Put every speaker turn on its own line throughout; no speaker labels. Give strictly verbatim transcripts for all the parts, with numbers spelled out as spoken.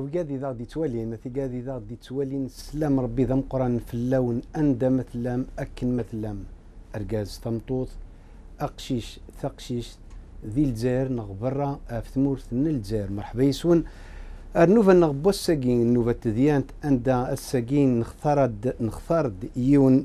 ثقادي ذا دي توالين ثقادي ذا دي توالين سلام ربي ذا مقران في اللون أندى مثلام أكن مثلام أرجاز تمطوط أقشيش ثقشيش ذي الجزائر نغبرة في ثمورث الجزائر مرحبا يسون النوفا نغبو الساقين النوفا تذيانت أندى الساقين نختارد نختارد يون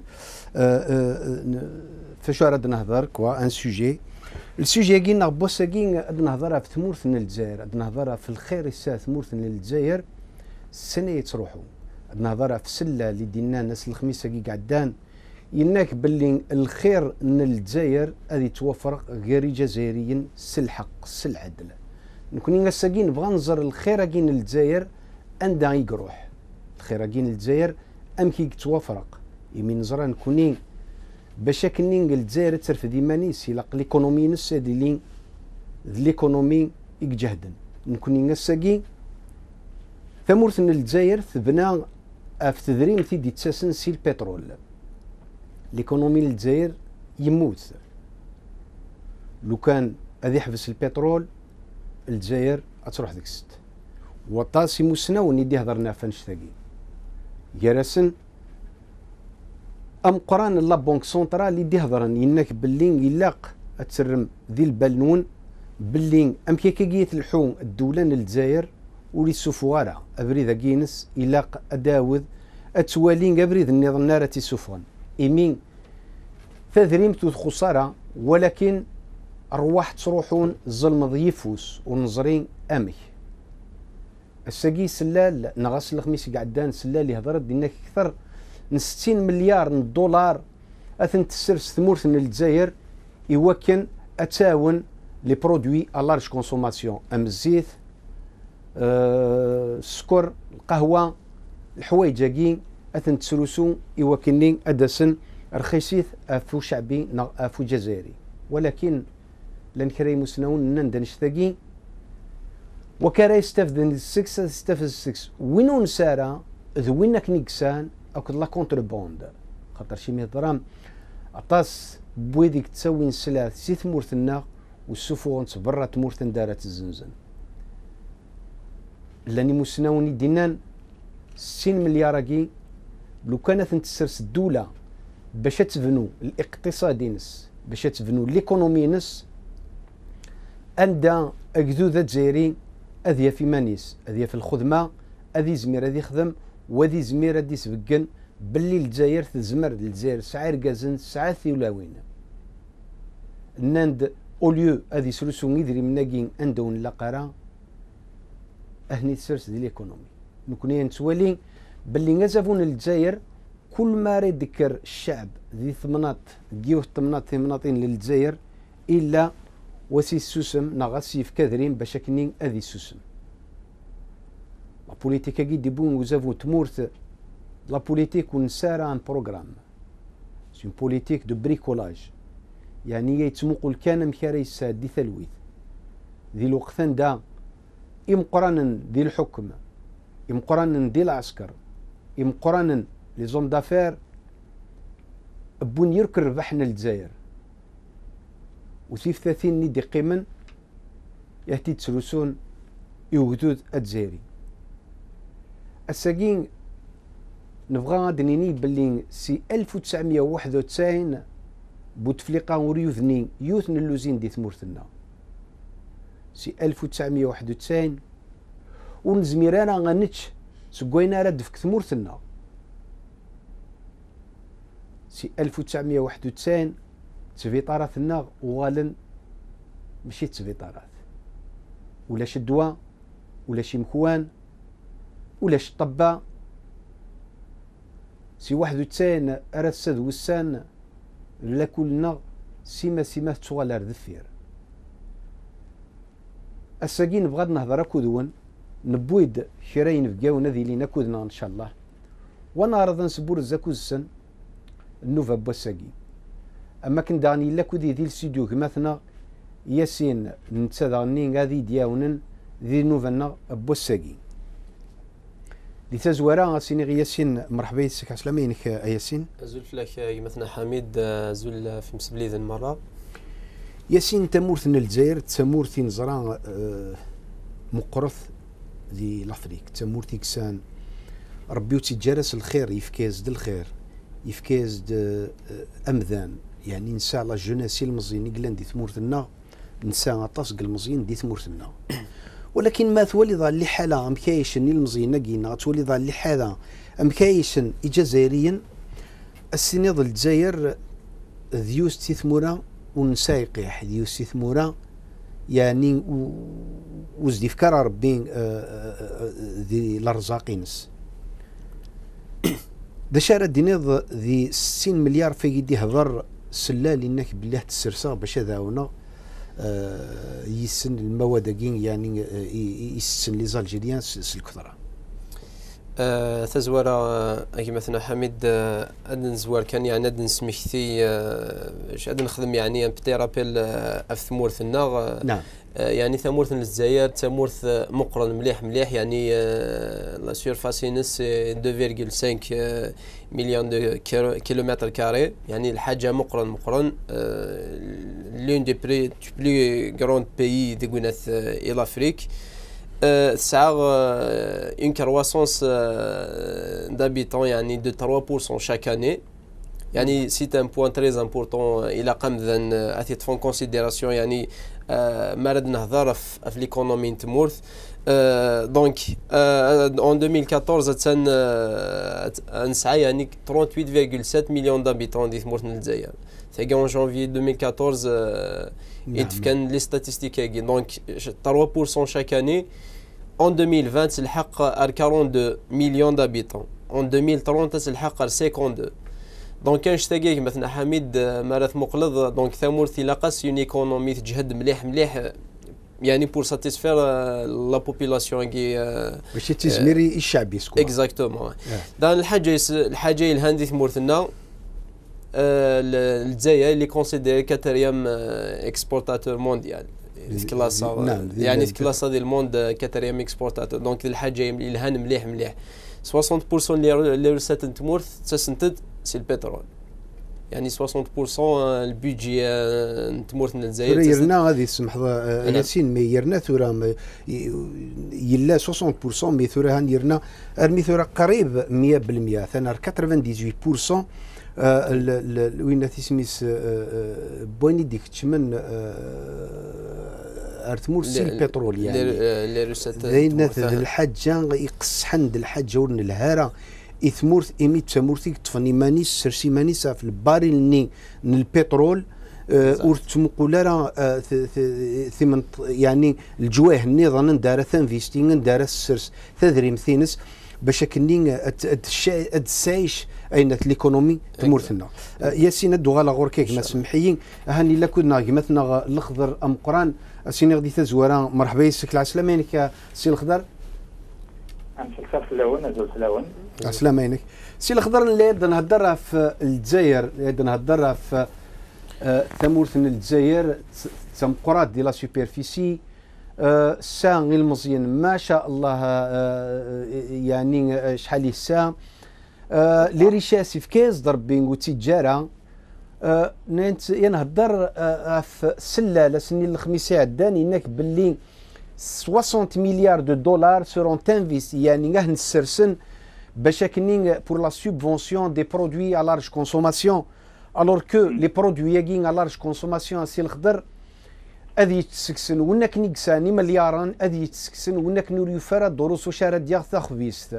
فشو راد نهضر كوا ان سوجي السوجي كي نغبو الساقين راد نهضرها في ثمورث الجزائر راد نهضرها في الخير الساعة ثمورث الجزائر السنة يتروحوا راد نهضرها في سلة اللي دينا ناس الخميس كي قعدان يناك باللي الخير من الجزائر هذه توفر غير جزائريا سلحق سلعدل نكوني نساقين نبغى نزر الخير كين الجزائر عندها يقروح الخير كين الجزائر ام كي توفرق يمين نزرا نكوني باش كني الجزائر ترفد يمانيس يلاق ليكونومي نس هادي لي ليكونومي يجهدن نكوني نساقين ثمورث الجزائر تبنى في تدريم تيدي تساسن سي البترول ليكونومي الجزائر يموت لو كان غادي يحبس البترول الجزائر غتروح ديك الست وطاسي مسناون يدي هضرنا فنشتاقي جراسن ام قران لا بونك سونترال اللي دي هضرن يناك باللين يلاق تسرم ذي البالنون باللين ام كيكيت الحوم الدوله الجزائر ولي سوفوارا ابريد كينس يلاق اداوذ اتوالين ابريد النظام نارتي سوفون إيمين تذريمت خسارة ولكن أرواح تروحون ظلم ضيفوس ونظرين أمي الساقي سلال نغاس الخميس قعدان سلال يهضر ديناك أكثر من ستين مليار من الدولار أثن تسرس ثمورث من الجزائر يوكن أتاون لي برودوي ألارج كونسوماسيون أم الزيت أه السكر القهوة الحوايج أثن تسلسون يوكنين أدسن رخيصيث أفو شعبي أفو جزائري ولكن لن كري مسنون نندن اشتاقي وكرا يستفدن السكس يستفد السكس وينون سارة ذوينك نيكسان أو كلا كونتر بوند خاطر شي مية درام أطاس بويديك تسوين سلاث سي ثمورثنا والسفون برا تمورثن دارت الزنزن لاني مسنوني دينان ستين مليار كي لو كانت نتسرس الدولة باش تبنو الاقتصاد نس باش تبنو ليكونومي نس عندها أجدود جزائري أذيا في مانيس أذيا في الخدمة أذي زمير أذي خدم وذي زمير أذي سبقن باللي الجزائر تزمر الجزائر سعير كازن ساعة ثلاوين ناند أوليو أذي سلسون يدري مناقين عندهم لاقرا أهني تسرس دي ليكونومي نكوني نتوالي باللي نزافون الجزائر كل ما راه يذكر الشعب ذي ثمنات جيوه ثمنات ثمناطين للجزائر الا وسي السوسم نغاسي في كاذرين باش كنين اذي السوسم لا بوليتيكا كي ديبون وزافو تمورت لا بوليتيك ونسارا ان بروغرام سي بوليتيك دو بريكولاج يعني يتمقل كان مكاري دي ثلويث ذي الوقتان دا يمقرانا ذي الحكم يمقرانا ذي العسكر يمقرانا لي زون دافير بون يركر ربحنا الجزائر وسيف ثلاثين ندي قيمن يهتي تسلسون يوجدود الجزائري الساقين نبغى غادنيني باللي سي ألف وتسعمية وواحد وتسعين بوتفليقه وريوثني يوثن اللوزين دي ثمورثنا سي ألف وتسعمية وواحد وتسعين ونزميرانا غنتش سكوينا راه دفك ثمورثنا سي ألف وتسعمية وواحد وتسعين تسفيطارات الناغ وغالن ماشي تسفيطارات ولا شدوا ولا شي مكوان ولا شي طبا سي واحد وتسعين أرسد وسان لا كلنا سيما سيما تشغالار ذفير الساقين بغاد نهضر اكودون نبويد شراين فكاونا ذي لينا كودنا ان شاء الله وانا راه نسبور زاكوز السن النوفا بوساقي اما كن داني لا كودي ذي الاستوديو كماثنا ياسين نتسادغني غادي دياونن ذي نوفنا بوساقي دي تزوارا سيني ياسين مرحبا يسك عسلامينك ياسين
زول فلاك يمثنا حميد زول في مسبليذ المره
ياسين تمورث الجزائر تمورث نزرا مقرث دي لافريك تمورتي كسان ربي وتجارس الخير يفكاز د الخير يفكاز د امذان يعني نسى لا جوناسي المزيان يقلان دي ثمورتنا نسى غطاس المزيان دي ثمورتنا ولكن ما تولي ظل اللي حاله مكايشن المزيان كينا تولي ظل اللي حاله مكايشن جزائريا السنيض الجزائر ذيوس تثمورا ونسايقيح ذيوس تثمورا يعني وزدي فكر ربي ذي الارزاقينس دا شارع دينيض ذي ستين مليار في يدي هضر سلال انك بالله تسرسا باش هذاونا يسن المواد يعني يسن لي زالجيريان الكثره
أه تزوار كي مثلا حميد أه ادن زوار كان يعني ادن سميختي اش أه ادن نخدم يعني بتي رابيل أه في ثمورث النار
نعم
أه يعني ثمورث الجزائر ثمورث مقرن مليح مليح يعني أه لا سيرفاس نس اثنين فاصلة خمسة مليون دو كيلومتر كاري يعني الحاجه مقرن مقرن لون دي بري بلي غروند بيي دي غوناث الى افريك تسعى une croissance d'habitants يعني de trois pour cent chaque année يعني c'est un point très important إلى قام ذن أثيت فون considération يعني ما رد نهضر في l'économie نتمورث دونك en deux mille quatorze تسن نسعى يعني trente-huit virgule sept millions d'habitants دي تمورث الجزائر ثقة en janvier deux mille quatorze يتفكن لي statistiques هاكي دونك trois pour cent chaque année. En deux mille vingt الحق quarante-deux millions d'habitants. En deux mille trente الحق cinquante-deux. دونك كان شتاقيك مثلا حميد مارث مقلض دونك ثمورثي لاقاس اون ايكونومي تجهد مليح مليح يعني بور ساتيسفير لا بوبولاسيون كي
باش تزميري الشعبي سكو
اكزاكتومون دان الحاجه الحاجه الهندي ثمورثنا الجزائر اللي كونسيدير كاتريام اكسبورتاتور مونديال كلاسا
نعم
يعني كلاسا ديال الموند كاتريام اكسبورتاتور دونك الحاجه الهان مليح مليح ستين بالمية اللي رسات تمورث تسنتد سي البترول يعني ستين بالمية البيجي تمورث من الجزائر
يرنا غادي سمح ياسين مي يرنا ثورا يلا ستين بالمية مي ثورا هان يرنا ارمي ثورا قريب مية بالمية ثنا ثمانية وثمانين بالمية وين تسميس بويني ديك تشمن ارتمور سي البترول يعني
اللي رسات
ذين الحاجه يقصحن الحاجه ورن الهاره اثمورث ايميت تمورثيك تفني مانيس سرسي مانيس في الباريل ني البترول ورتمقول راه ثمن يعني الجواه النظام دار ثانفيستين دار السرس تدريم ثينس باش كني السايش اين ليكونومي تمورثنا ياسين الدو غالا غور كيك ما سمحيين هاني لا كنا مثلا الاخضر ام قران سيني غادي تزورا مرحبا يسك العسلامه عينك سي الخضر
امس الخير في الاول نزول في الاول
السلام عينك سي الخضر اللي بدا نهضرها في الجزائر اللي بدا نهضرها في ثمورث الجزائر تمقرات ديال لا سوبرفيسي الساعه غير المزيان ما شاء الله يعني شحال الساعه لي ريشاسي في كاز ضربين وتجاره نانت ينهضر في سلاله سنين الخميسه عداني انك باللي soixante مليار دو دولار سيرون تنفيست يعني غاه نسرسن باش كنين بور لا سوبفونسيون دي برودوي ا لارج كونسوماسيون الور كو لي برودوي ياكين ا لارج كونسوماسيون سي الخضر اذي تسكسن ونك نيكساني ملياران اذي تسكسن ونك نور يفرا دروس وشاره ديال ثاخبيست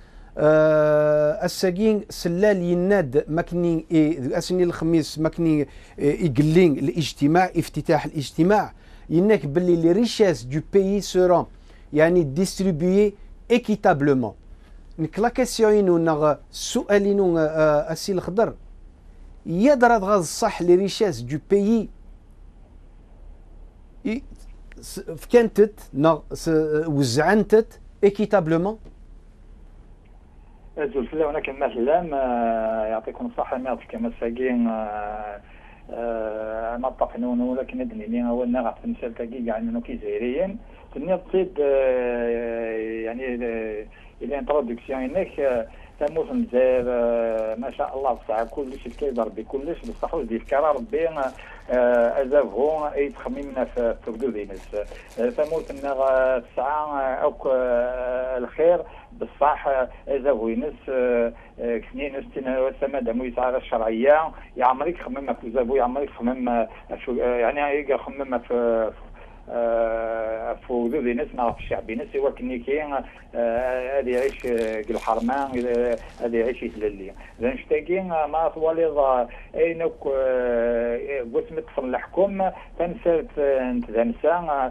الساقين سلال يناد ماكني اسني الخميس ماكني يقلين الاجتماع افتتاح الاجتماع ينك باللي لي ريشيس دو بيي سورون يعني ديستريبيي ايكيتابلومون نك لا كاسيون نغ سؤالين اسي الخضر يدرى غاز صح لي ريشيس دو بيي فكانتت نغ وزعنتت ايكيتابلومون
زول فلا هناك مثلا يعطيكم الصحة ما كما ساقين نطق نون ولكن ندني اول نغط في مثال تاقي يعني انه كي زهريين تني تصيد يعني الى انترودكسيون هناك تموت الجزائر ما شاء الله بصح كلش كيضرب بكلش بصح ودي الكرا ربي ازافهم اي تخممنا في حدود ينس تموت لنا الساعه او الخير بصح ازافو ينس كنين استنا سما دمو يسار الشرعيه يا عمرك خمم في زافو يا عمرك خمم يعني يخمم في في وجود ناس ما في الشعب ناس هو كني كاين هذه يعيش الحرمان هذه يعيش يتللي اذا نشتاقي ما طوالي اينك قسمت في الحكم تمثلت نتنسى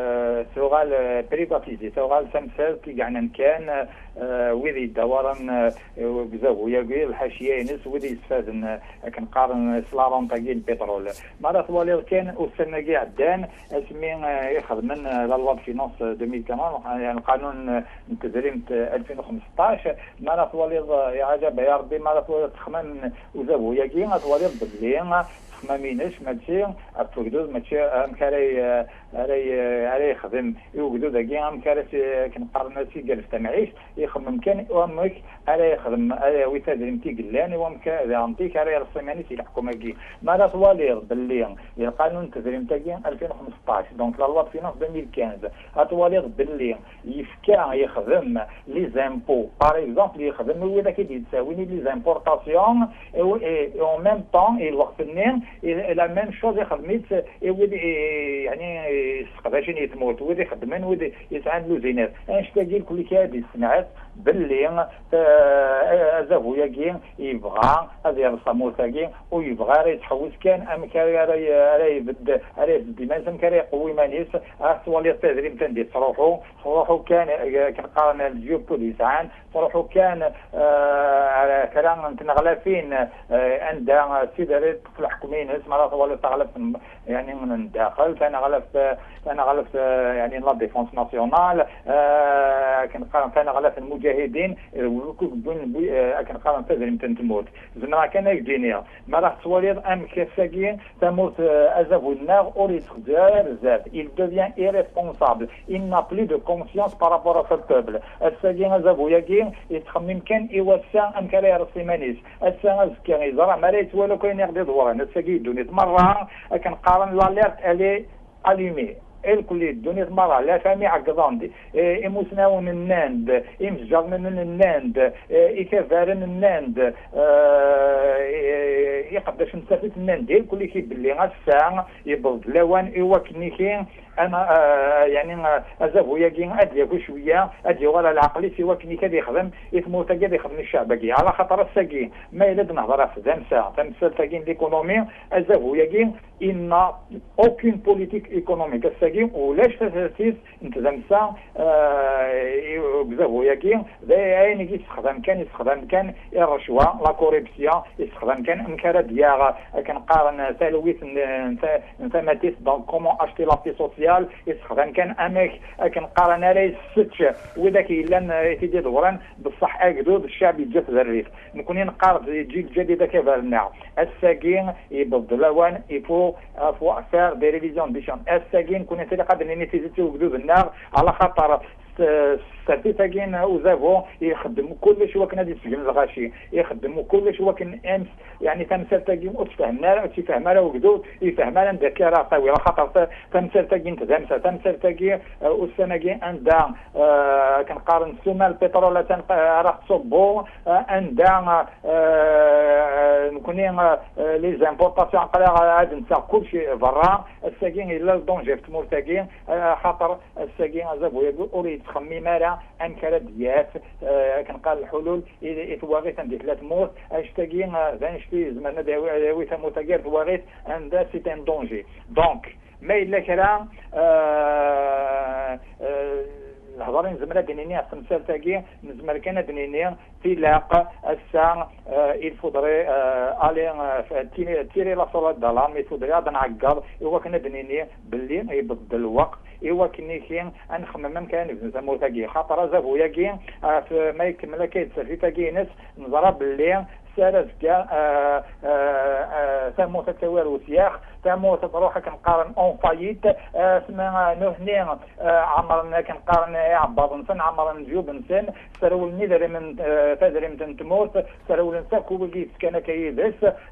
ثغال بريفاتيزي ثغال تمثلت كاع كان وذي دوران بزاف يا الحاشيه ناس وذي يستفاد كنقارن سلارون تاع البترول ما طوالي كان وسنا كاع دان اسمي يخدم من لا لوا فينانس ألفين وثمانية يعني القانون التدريم ألفين وخمسطاش ما طواليض يا عجب يا ربي ما طواليض تخمم وزابو ياكي ما طواليض بدلي ما مينش ماشي افكدود ماشي امكاري راي راي يخدم يوجدوا داكي امكاري كنقارن سي جالس تمعيش يخمم كان وامك راي يخدم راي ويتدريم تيقلان وامك انتيك راي الصيماني سي الحكومه كي ما طواليض باللي القانون التدريم تاعي ألفين وخمسطاش دونك لا لوا فينانس ألفين وخمسطاش اطواليض باللي يفكا يخدم لي زامبو باغ اكزومبل يخدم هو داك اللي تساويني لي زامبورطاسيون اي اون ميم طون الوقت النين لا ميم شوز يخدميت يعني يسقداشين يتموت ودي يخدمين ودي يتعاملوا زينات اش تاقي كل كادي سمعت باللي ازافو ياكي يبغى هذا يرسمو تاقي ويبغى يتحوس كان ام كاري راي راي بد راي ديما كاري قوي مانيس اصوالي التدريب تندي تروحوا تروحوا كان كنقارن الجيوبوليس عن تروحوا كان كلام نتنغلفين عند سيدريت في الحكومين اسمها طوال تغلف يعني من الداخل كان غلف كان غلف يعني لا ديفونس ناسيونال كنقارن كان غلف المجاهدين كنقارن تدريب تنتموت زعما كان يجيني ما راح تواليض ام كساكين تموت ازافو النار اوريت خزار زاد il devient irresponsable il n'a plus de conscience par rapport à ce peuple الساكين ازافو ياكين يتخمم كان يوسع ام كان يرسي مانيس الساعه كان يزرع ما ريت ولو كاين يغدي دوران الساكين دوني مره كنقارن لا ليرت الي اليمي الكل الدنيا مرة لا فامي عقضاندي إموسناون الناند إمسجرن الناند إكافارن الناند يقداش نسافت الناند الكل كيب اللي غاسا يبرد لوان إيواكنيكين انا آه يعني ازافو ياكي اديا شويه اديا ولا العقلي سي وكني كذا يخدم يتموت كذا يخدم الشعب كي على خاطر الساكين ما يلد نهضر في دمسا تمثل تاكين ليكونومي ازافو ياكي ان اوكين بوليتيك ايكونوميك الساكين ولاش تاسيس انت دمسا ازافو ياكي عيني كي يستخدم كان يستخدم كان الرشوه لا كوريبسيون يستخدم كان امكانات ديال كنقارن سالويت نتماتيس دونك كومون اشتي لا بي سوسيال يستخدم كان امك كنقارن عليه الستش وذاك الا تيجي دوران بصح اكدود الشعب يجي في الريف نكون نقارن الجيل الجديد كيفالنا الساكين يبدل لوان يفو فو فار دي ريفيزيون ديشون الساكين كون تي قادر ني تيزيتو وجدود النار على خاطر ستاتيتاكين وزافو يخدموا كلش وكنا دي السجن الغاشي يخدموا كلش وكن امس يعني تمثال تاكين وتفهمنا وتفهمنا وجدود يفهمنا عندك راه طويله خاطر تمثال تاكين تمثال تمثال تاكين والسناكين عندها آه كنقارن سوما البترول راه تصبوا عندها آه نكوني لي زامبورطاسيون قال عاد نسى كلشي برا الساكين الا الدونجي في تمور تاكين خاطر الساكين زافو يقول تخمم على امكانات ديات آه كنقال الحلول يتواغيت عندي ثلاث موت اشتاقين زانشتي زعما داوي تموت غير تواغيت عندها سي ان دونجي دونك ما الا كلام الهضرين زمرا دينيني السمسال تاكي نزمر كان دينيني في لاق الساعة il faudrait aller tirer la sonnette d'alarme il faudrait نعقر هو كان دينيني باللي يبدل الوقت ايوا كني كاين نخمم كان في تمور تاكي خاطر زافو ياكي في ما يكمل كيتسر في تاكي ناس نظرا باللي سالت كاع تمو تتوالى وسياخ تمو تروح كنقارن اون فايت اسمها نهني عمرنا كنقارن عباد نسن عمرنا نجوب نسن سرول نيدر من تدري من تموت سرول نسكو بقيت كان كيدس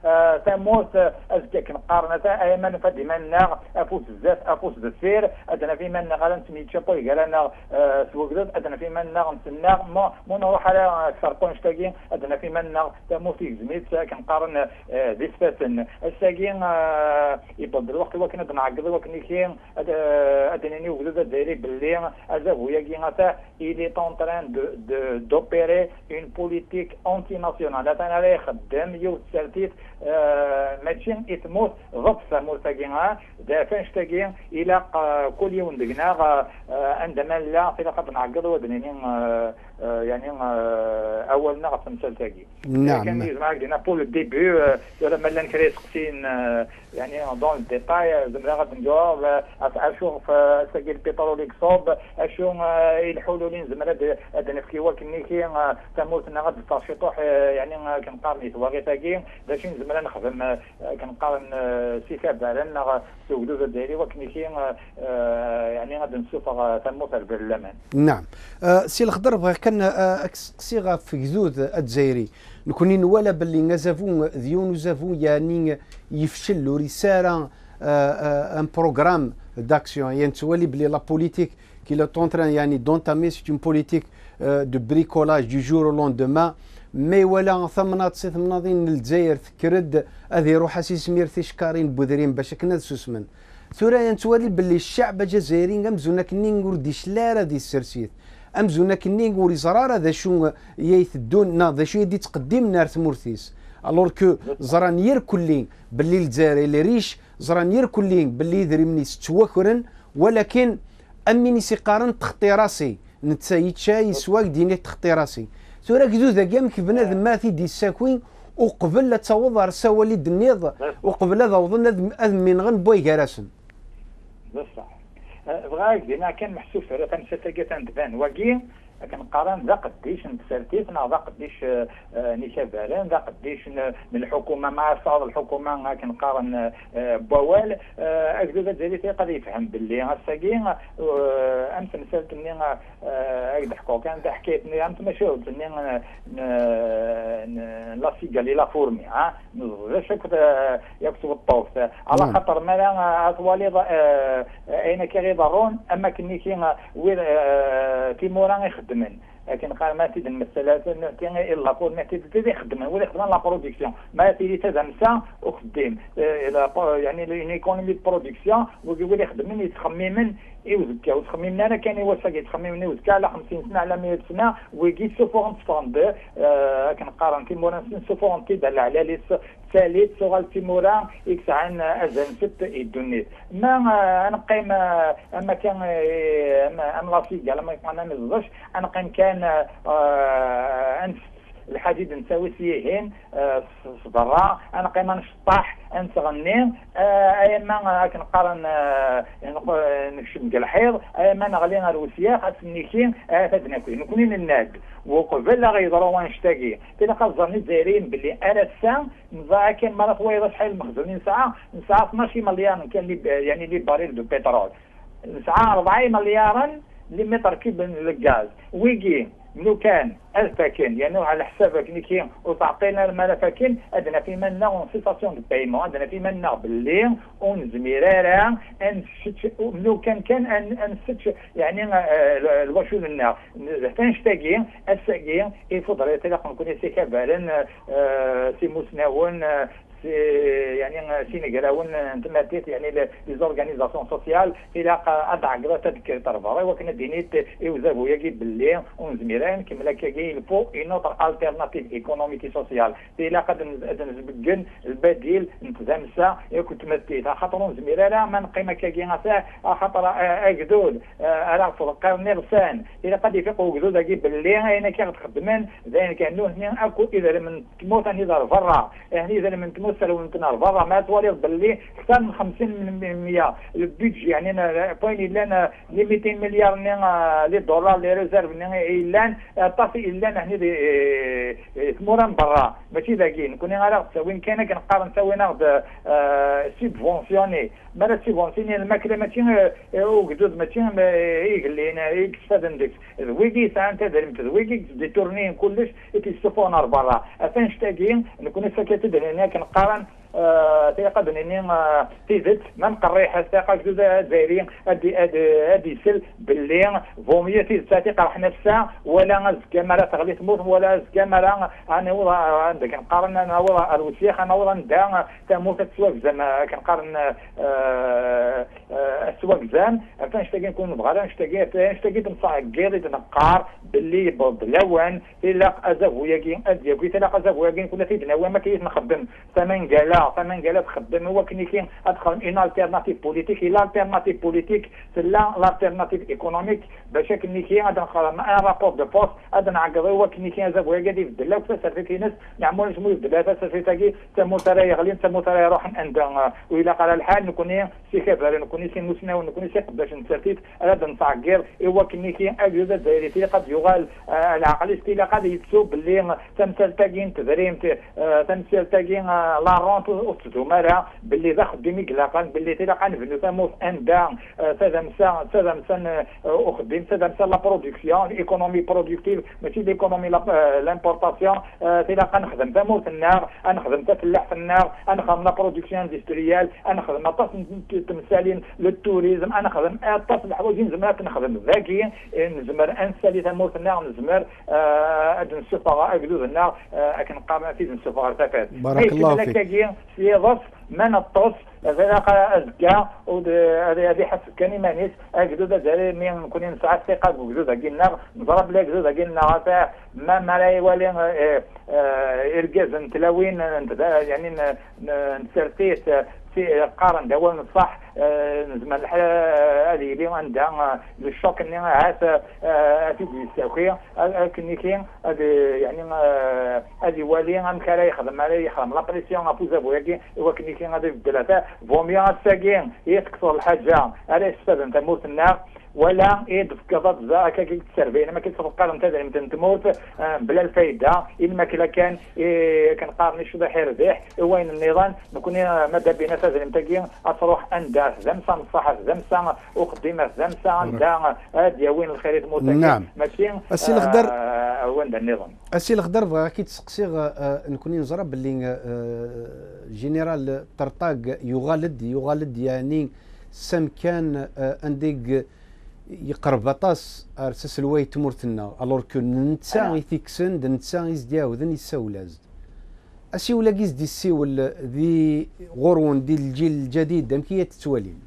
تموت ازكى كنقارن تا ايمن فدي منا افوس بزاف افوس بالسير ادنا في منا غالا نسمي تشابوي قال انا سوقدت ادنا في منا نسنا مو نروح على سرطون شتاكين ادنا في منا تموت في زميت كنقارن ديس فاتن الساكين يبدل الوقت وكنا بنعقد وكنا كاين ادناني وجدت دايري باللي ازافو ياكي غاتا الي طون تران دو دوبيري اون بوليتيك انتي ناسيونال انا راه خدام يو تسالتيت ماشي يتموت ضبط مرتقينا دافنش تاكين الى كل يوم دقنا عندما لا في لقد نعقد ودناني يعني اول نغط مثال تاكي
نعم
كان يزمع دينا بول الديبي لما لا نكري سقسين يعني دون الديتاي زعما غادي نجاوب اشوف ساكي البترول يصوب اشو الحلولين زعما هذا نفكي وكني كي تموت انا غادي ترشيطوح يعني كنقارن تواغي تاكي باش زعما نخدم كنقارن سيكا بالنا سوقدو دايري وكني كي يعني غادي نشوف تموت البرلمان.
نعم سي الخضر بغا كان صيغه في جذوذ الجزائري نكونين ولا باللي نزافو ديون وزافو يعني يفشل رساله ان بروغرام داكسيون يعني تولي بلي لا بوليتيك كي لا تونتران يعني دونتامي سي اون بوليتيك دو بريكولاج دو جور او لوندومان مي ولا ثمنات سي ثمناضين الجزائر تكرد هذه روح سمير تيشكارين بودرين باش كنا سوسمن ثورا تولي باللي الشعب الجزائري امزونا كني نقول دي شلاره دي السرسيت امزونا كني نقول زراره ذا شو يثدون نا ذا شو يدي تقدم نار ثمورثيس الور كو زران يركلين باللي الجزائري اللي ريش زران يركلين باللي يدري مني ستوكرن ولكن امني سيقارن تخطي راسي نتسايد شاي سواك ديني تخطي راسي ثورا كذو ذا كام كيف بنادم ماثي دي الساكوين وقبل لا تصوض رساولي النيض وقبل هذا وظن من غن بوي كراسن
بصح بغاك دينا كان محسوب في خمسة تلقى تنتبان واقي كنقارن ذا قديش نتسالتيتنا ذا قديش نيشابالان ذا قديش من الحكومه مع صاد الحكومه كنقارن بوال اكذا الجزائري تيقدر يفهم باللي الساكي امس سالتني هكذا حكوا كان حكيتني امس ما شاوتني لا سيغالي لا فورمي ها باش كنت يكتب الطوف على خاطر مالا طوالي اين كي ضرون اما كني كي وين تيموران يخدمن لكن قال ما تيد المسألة تيجي إلا قول ما تيد تيد يخدمن ولا يخدمن لا برودكسيون ما تيجي تدمسا وخدم يعني الايكونومي برودكسيون ويقول يخدمن يتخممن يوزكا وتخممنا انا كان يوسك يتخممن يوزكا على خمسين سنة على مية سنة ويجي سوفون ستاند كنقارن تيموران سوفون تيد على ليس ثالث سؤال تيموران إكس عن أذن ست الدنيا ما أنا قيم أما كان أما لاسيق على ما يقولنا مزدش أنا قيم كان أنس الحديد نسوي سيهين صدراء أنا قيم نشطح أنت غنين أي ما كنقارن نكشم الحيض أي ما نغلينا الوسياخ أسنيكين هذا كوين نكونين الناد وقبل لا غيضروا نشتاقي تلقى الظني زايرين باللي انا السام نضاع كان مرة طويله شحال المخزونين ساعه ساعه اثناش مليار كان لي يعني لي باريل دو بترول ساعه أربعين مليارا لمتر كيب الغاز ويجي منو كان الفاكين يعني على حسابك نيكين وتعطينا الملفاكين عندنا في منا اون سيتاسيون دو بايمون عندنا في منا باللي اون زميرارا ان منو كان كان ان ست يعني الوشو النار تنشتاقي الساقي يفضل تلقى نكون سي كبالن سي مسناون يعني سينيغراون انتماتيت يعني لي زورغانيزاسيون سوسيال الى ادعى قرا تذكر ترفا وكنا دينيت يوزابو يجي باللي ونزميران كما كاين الفو اي نوتر التيرناتيف ايكونوميكي سوسيال الى قد نزبكن البديل نتزامسا كنت متيت خاطر نزميران ما نقيم كاين خاطر اكدود على فرق نيرسان الى قد يفيقوا كدود يجي باللي انا كي تخدمن زين كانوا هنا اكو اذا من تموت هني دار فرا يعني اذا من تموت سلومتنا برا ما تولي باللي اكثر من خمسين بالمئة البيدج يعني بوين لنا لي مئتين مليار لي دولار لي ريزيرف الا طافي الا هنا ثمورا برا ماشي باقيين كنا غير وين كان كنقارن نسوي ناخذ سيبفونسيوني مالا سيبفونسيوني الماكله ماشي وقدود ماشي يقلينا يكسفاد نديك ذويكي ساعه تدريم ذويكي دي تورنين كلش يتسفون برا افين شتاقين نكون ساكت هنا كنقارن ثقة بنيني تيزت ما مقريح ثقة جوزة زايرين ادي ادي سل باللي فومية تيزت ثقة راح نفسها ولا زكا مرة تغلي تموت ولا زكا مرة انا وضع عندك نقارن انا وضع الوسيخ انا وضع ندا تموت السواق زعما كنقارن السواق زان فاش تاقي نكون بغا نشتاقيت نشتاقيت نصاع كيري تنقار باللي بلوان تلاق ازافوياكي ادياكي تلاق ازافوياكي كنا تيدنا ما كيف نخدم ثمن قالا ثمن قالا تخدم هو كني كاين ادخل ان التيرناتيف بوليتيك الا التيرناتيف بوليتيك لا الالتيرناتيف ايكونوميك باش كني كاين ادخل مع رابور دو بوست اد نعقد هو كني كاين ازافوياكي يبدل فسر في ناس نعمل شنو يبدل فسر في تاكي تمو ترى يغلي تمو ترى يروح عند وإلا قال الحال نكون سي كبر نكون سي مسنا ونكون سي باش نسرتيت هذا نصعقير هو كني كاين اجوزه دايرتي قد يغال العقل استيلا قد يتسوب باللي تمثل تاكين تدريم تمثل تاكين لا رونت وتزومرا باللي ذاخذ بمقلاقا باللي تلقى نبنو ثموث اندا سادا مسا سادا مسا اخدم سادا مسا لا برودكسيون ايكونومي برودكتيف ماشي ليكونومي لامبورطاسيون تلقى نخدم ثموث النار نخدم تفلاح في النار نخدم لا برودكسيون اندستريال نخدم طاس تمثالين للتوريزم انا نخدم طاس الحوايج نزمر نخدم ذاكي نزمر انسالي ثموث النار نزمر ادن السفاره اجلوز النار كنقام في السفاره تفات
بارك الله فيك
في ضف ما نطوس هذا ازكى وهذه حسب كاني مانيس اجدود داري من نكون نسعى ثقه بوجود قلنا نضرب لك جدود قلنا ما ما لا يولي ارجاز نتلاوين يعني نسرتيت في قارن دوام الصح نزمن هذه اللي عندها الشوك اني هات في السوقيه كني كاين يعني هذه ولي عم كان يخدم عليه يخدم لا بريسيون ابو زابويكي هو كني كاين هذا الثلاثه فوميا ساكين يتكسر الحاجه على السبب انت موت النار ولا يد في كذا ذاك كي تسربي ما كتفكر انت زعما تموت بلا الفايده الا كلا كان كنقارن شو بحير ربيح وين النظام نكون ماذا بينا زعما تاكي تروح عند زمسا مصحف زمسا وقديمه زمسا عندها هادي وين الخير تموت
نعم
ماشي
السي الخضر
وين النظام
السي الخضر بغا كي تسقسي نكون نزرب باللي جنرال طرطاق يغالد يغالد يعني سم كان عندك يقرب بطاس ارسس الواي تمرتنا الور كو نتسا يثيكسن نتسا يزدياوذن يساولازد اسي ولا كيز دي السيول ذي غورون ديال الجيل الجديد دام كي تتوالين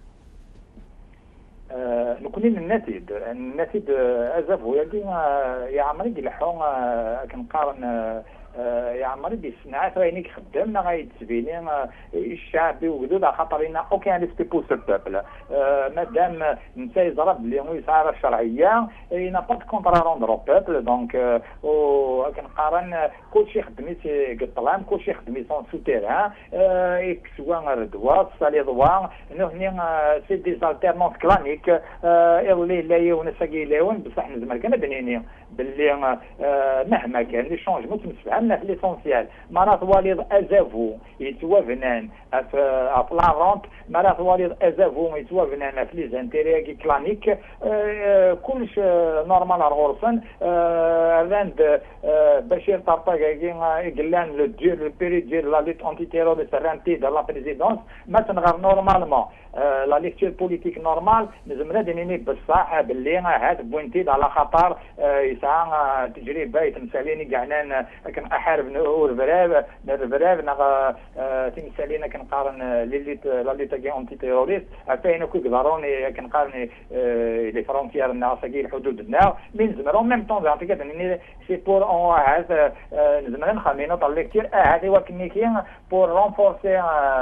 آه نكونين النتيد النتيد ازاف هو يا عمري يلحون كنقارن يا عمري دي الصناعات راني خدامنا غيتبيني الشعبي وجدود خاطرنا اوكي لي بو سو بوبل مادام نتا يضرب لي يسار الشرعيه اي نا با كونترا روندرو بوبل دونك كنقارن كلشي خدميت قطلام كلشي خدميت سون سو تيران سواء ردوا صالي ضوا هنا سي دي التيرنونس كلانيك اللي لا يونساكي لاون بصح نزمر كان بنيني باللي مهما كان لي شونجمون تمسفهم في ليسونسيال مرات والد ازافو يتوافنان في لا رونت مرات والد ازافو يتوافنان في لي زانتيري كلانيك كلش نورمال غورسن راند بشير طرطاق يقلان لو دير لو بيري ديال لا ليت انتي تيروريست رانتي دو لا بريزيدونس ما تنغير نورمالمون لا ليكتور بوليتيك نورمال نزمنا دينيني بصح باللي هاد بوينتي على خطر يسعى تجربه يتمثاليني كاعنان كان احارب الفراب الفراب نغ تمثالينا كنقارن ليليت لا ليت كي اونتي تيروريست عفاينا كي قدروني كنقارن لي فرونتيير الناس كي الحدود الناس من زمرون ميم طون زعما كدني سي بور اون هذا زمرا نخمينا طال ليكتور هذه وكني كاين بور رونفورسي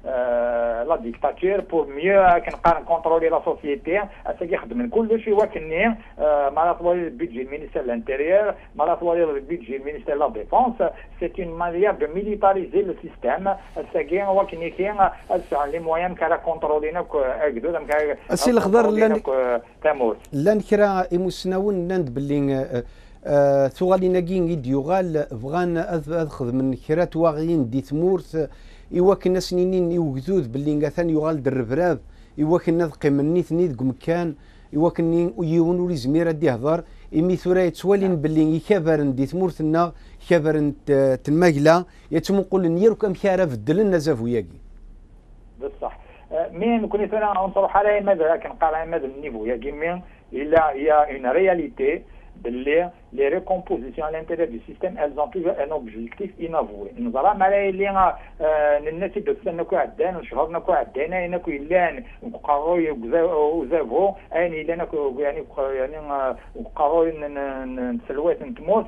لا ديكتاتور بور ميو كنقارن كونترولي لا سوسيتي اساكي خدم كل شيء وكني مع طوال البيدجي المينيستير الانتيريور مع طوال البيدجي المينيستير لا ديفونس سي اون مانيير دو ميليتاريزي لو سيستيم اساكي وكني كاين اسع لي موان كارا كونترولينا اكدو
السي الخضر لان
تامور
لان كرا يمسناون نند باللي ثوالينا كين يديوغال بغان اخذ من كرا تواغين دي ثمورت إوا كنا سنينين يوجدود باللي غاثان يغال دربراب إوا كنا قيمني ثني ذك مكان إوا كني يون ولي زميره دي هضر إمي ثورا يتوالين باللي يكابرن دي ثمورتنا كابرن تماكلا يتمقول نيرو كم كارا فدلنا زافو ياكي
بصح مين كوني ثنا نصرح على ماذا كنقال ماذا النيفو ياكي مين الا هي اون رياليتي باللي les recompositions à l'intérieur du système, elles ont toujours un objectif inavoué. Nous allons aller لينا الناس يدسنا كو عدان وشهرنا كو عدانا هنا كو يلان وقارو وزافو اني لنا كو يعني يعني وقارو نسلوات نتموت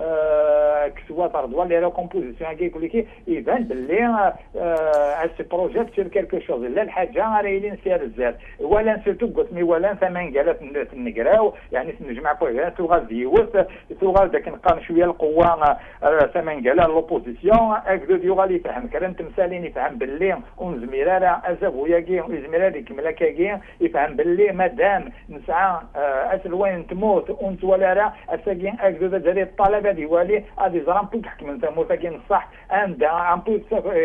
كسوات رضوان لي ريكومبوزيسيون كي يقول لك يبان باللي هاد بروجي سير كالكو شوز لا الحاجه راهي نسير الزاد ولا سيرتو قسمي ولا ثمن قالت نقراو يعني نجمع كويس وغاديوس تغال داك نقان شويه القوه ثمن قال لوبوزيسيون اكدو ديوغال يفهم كرا تمثالين يفهم باللي ونزميرا راه ازافو ياكي ونزميرا ديك ملاكاكي يفهم باللي مادام نسعى اسلوين تموت ونتولا راه اساكين اكدو داري الطلبه ديوالي هذه زرام بو تحكم انت موتاكين صح عند ان بو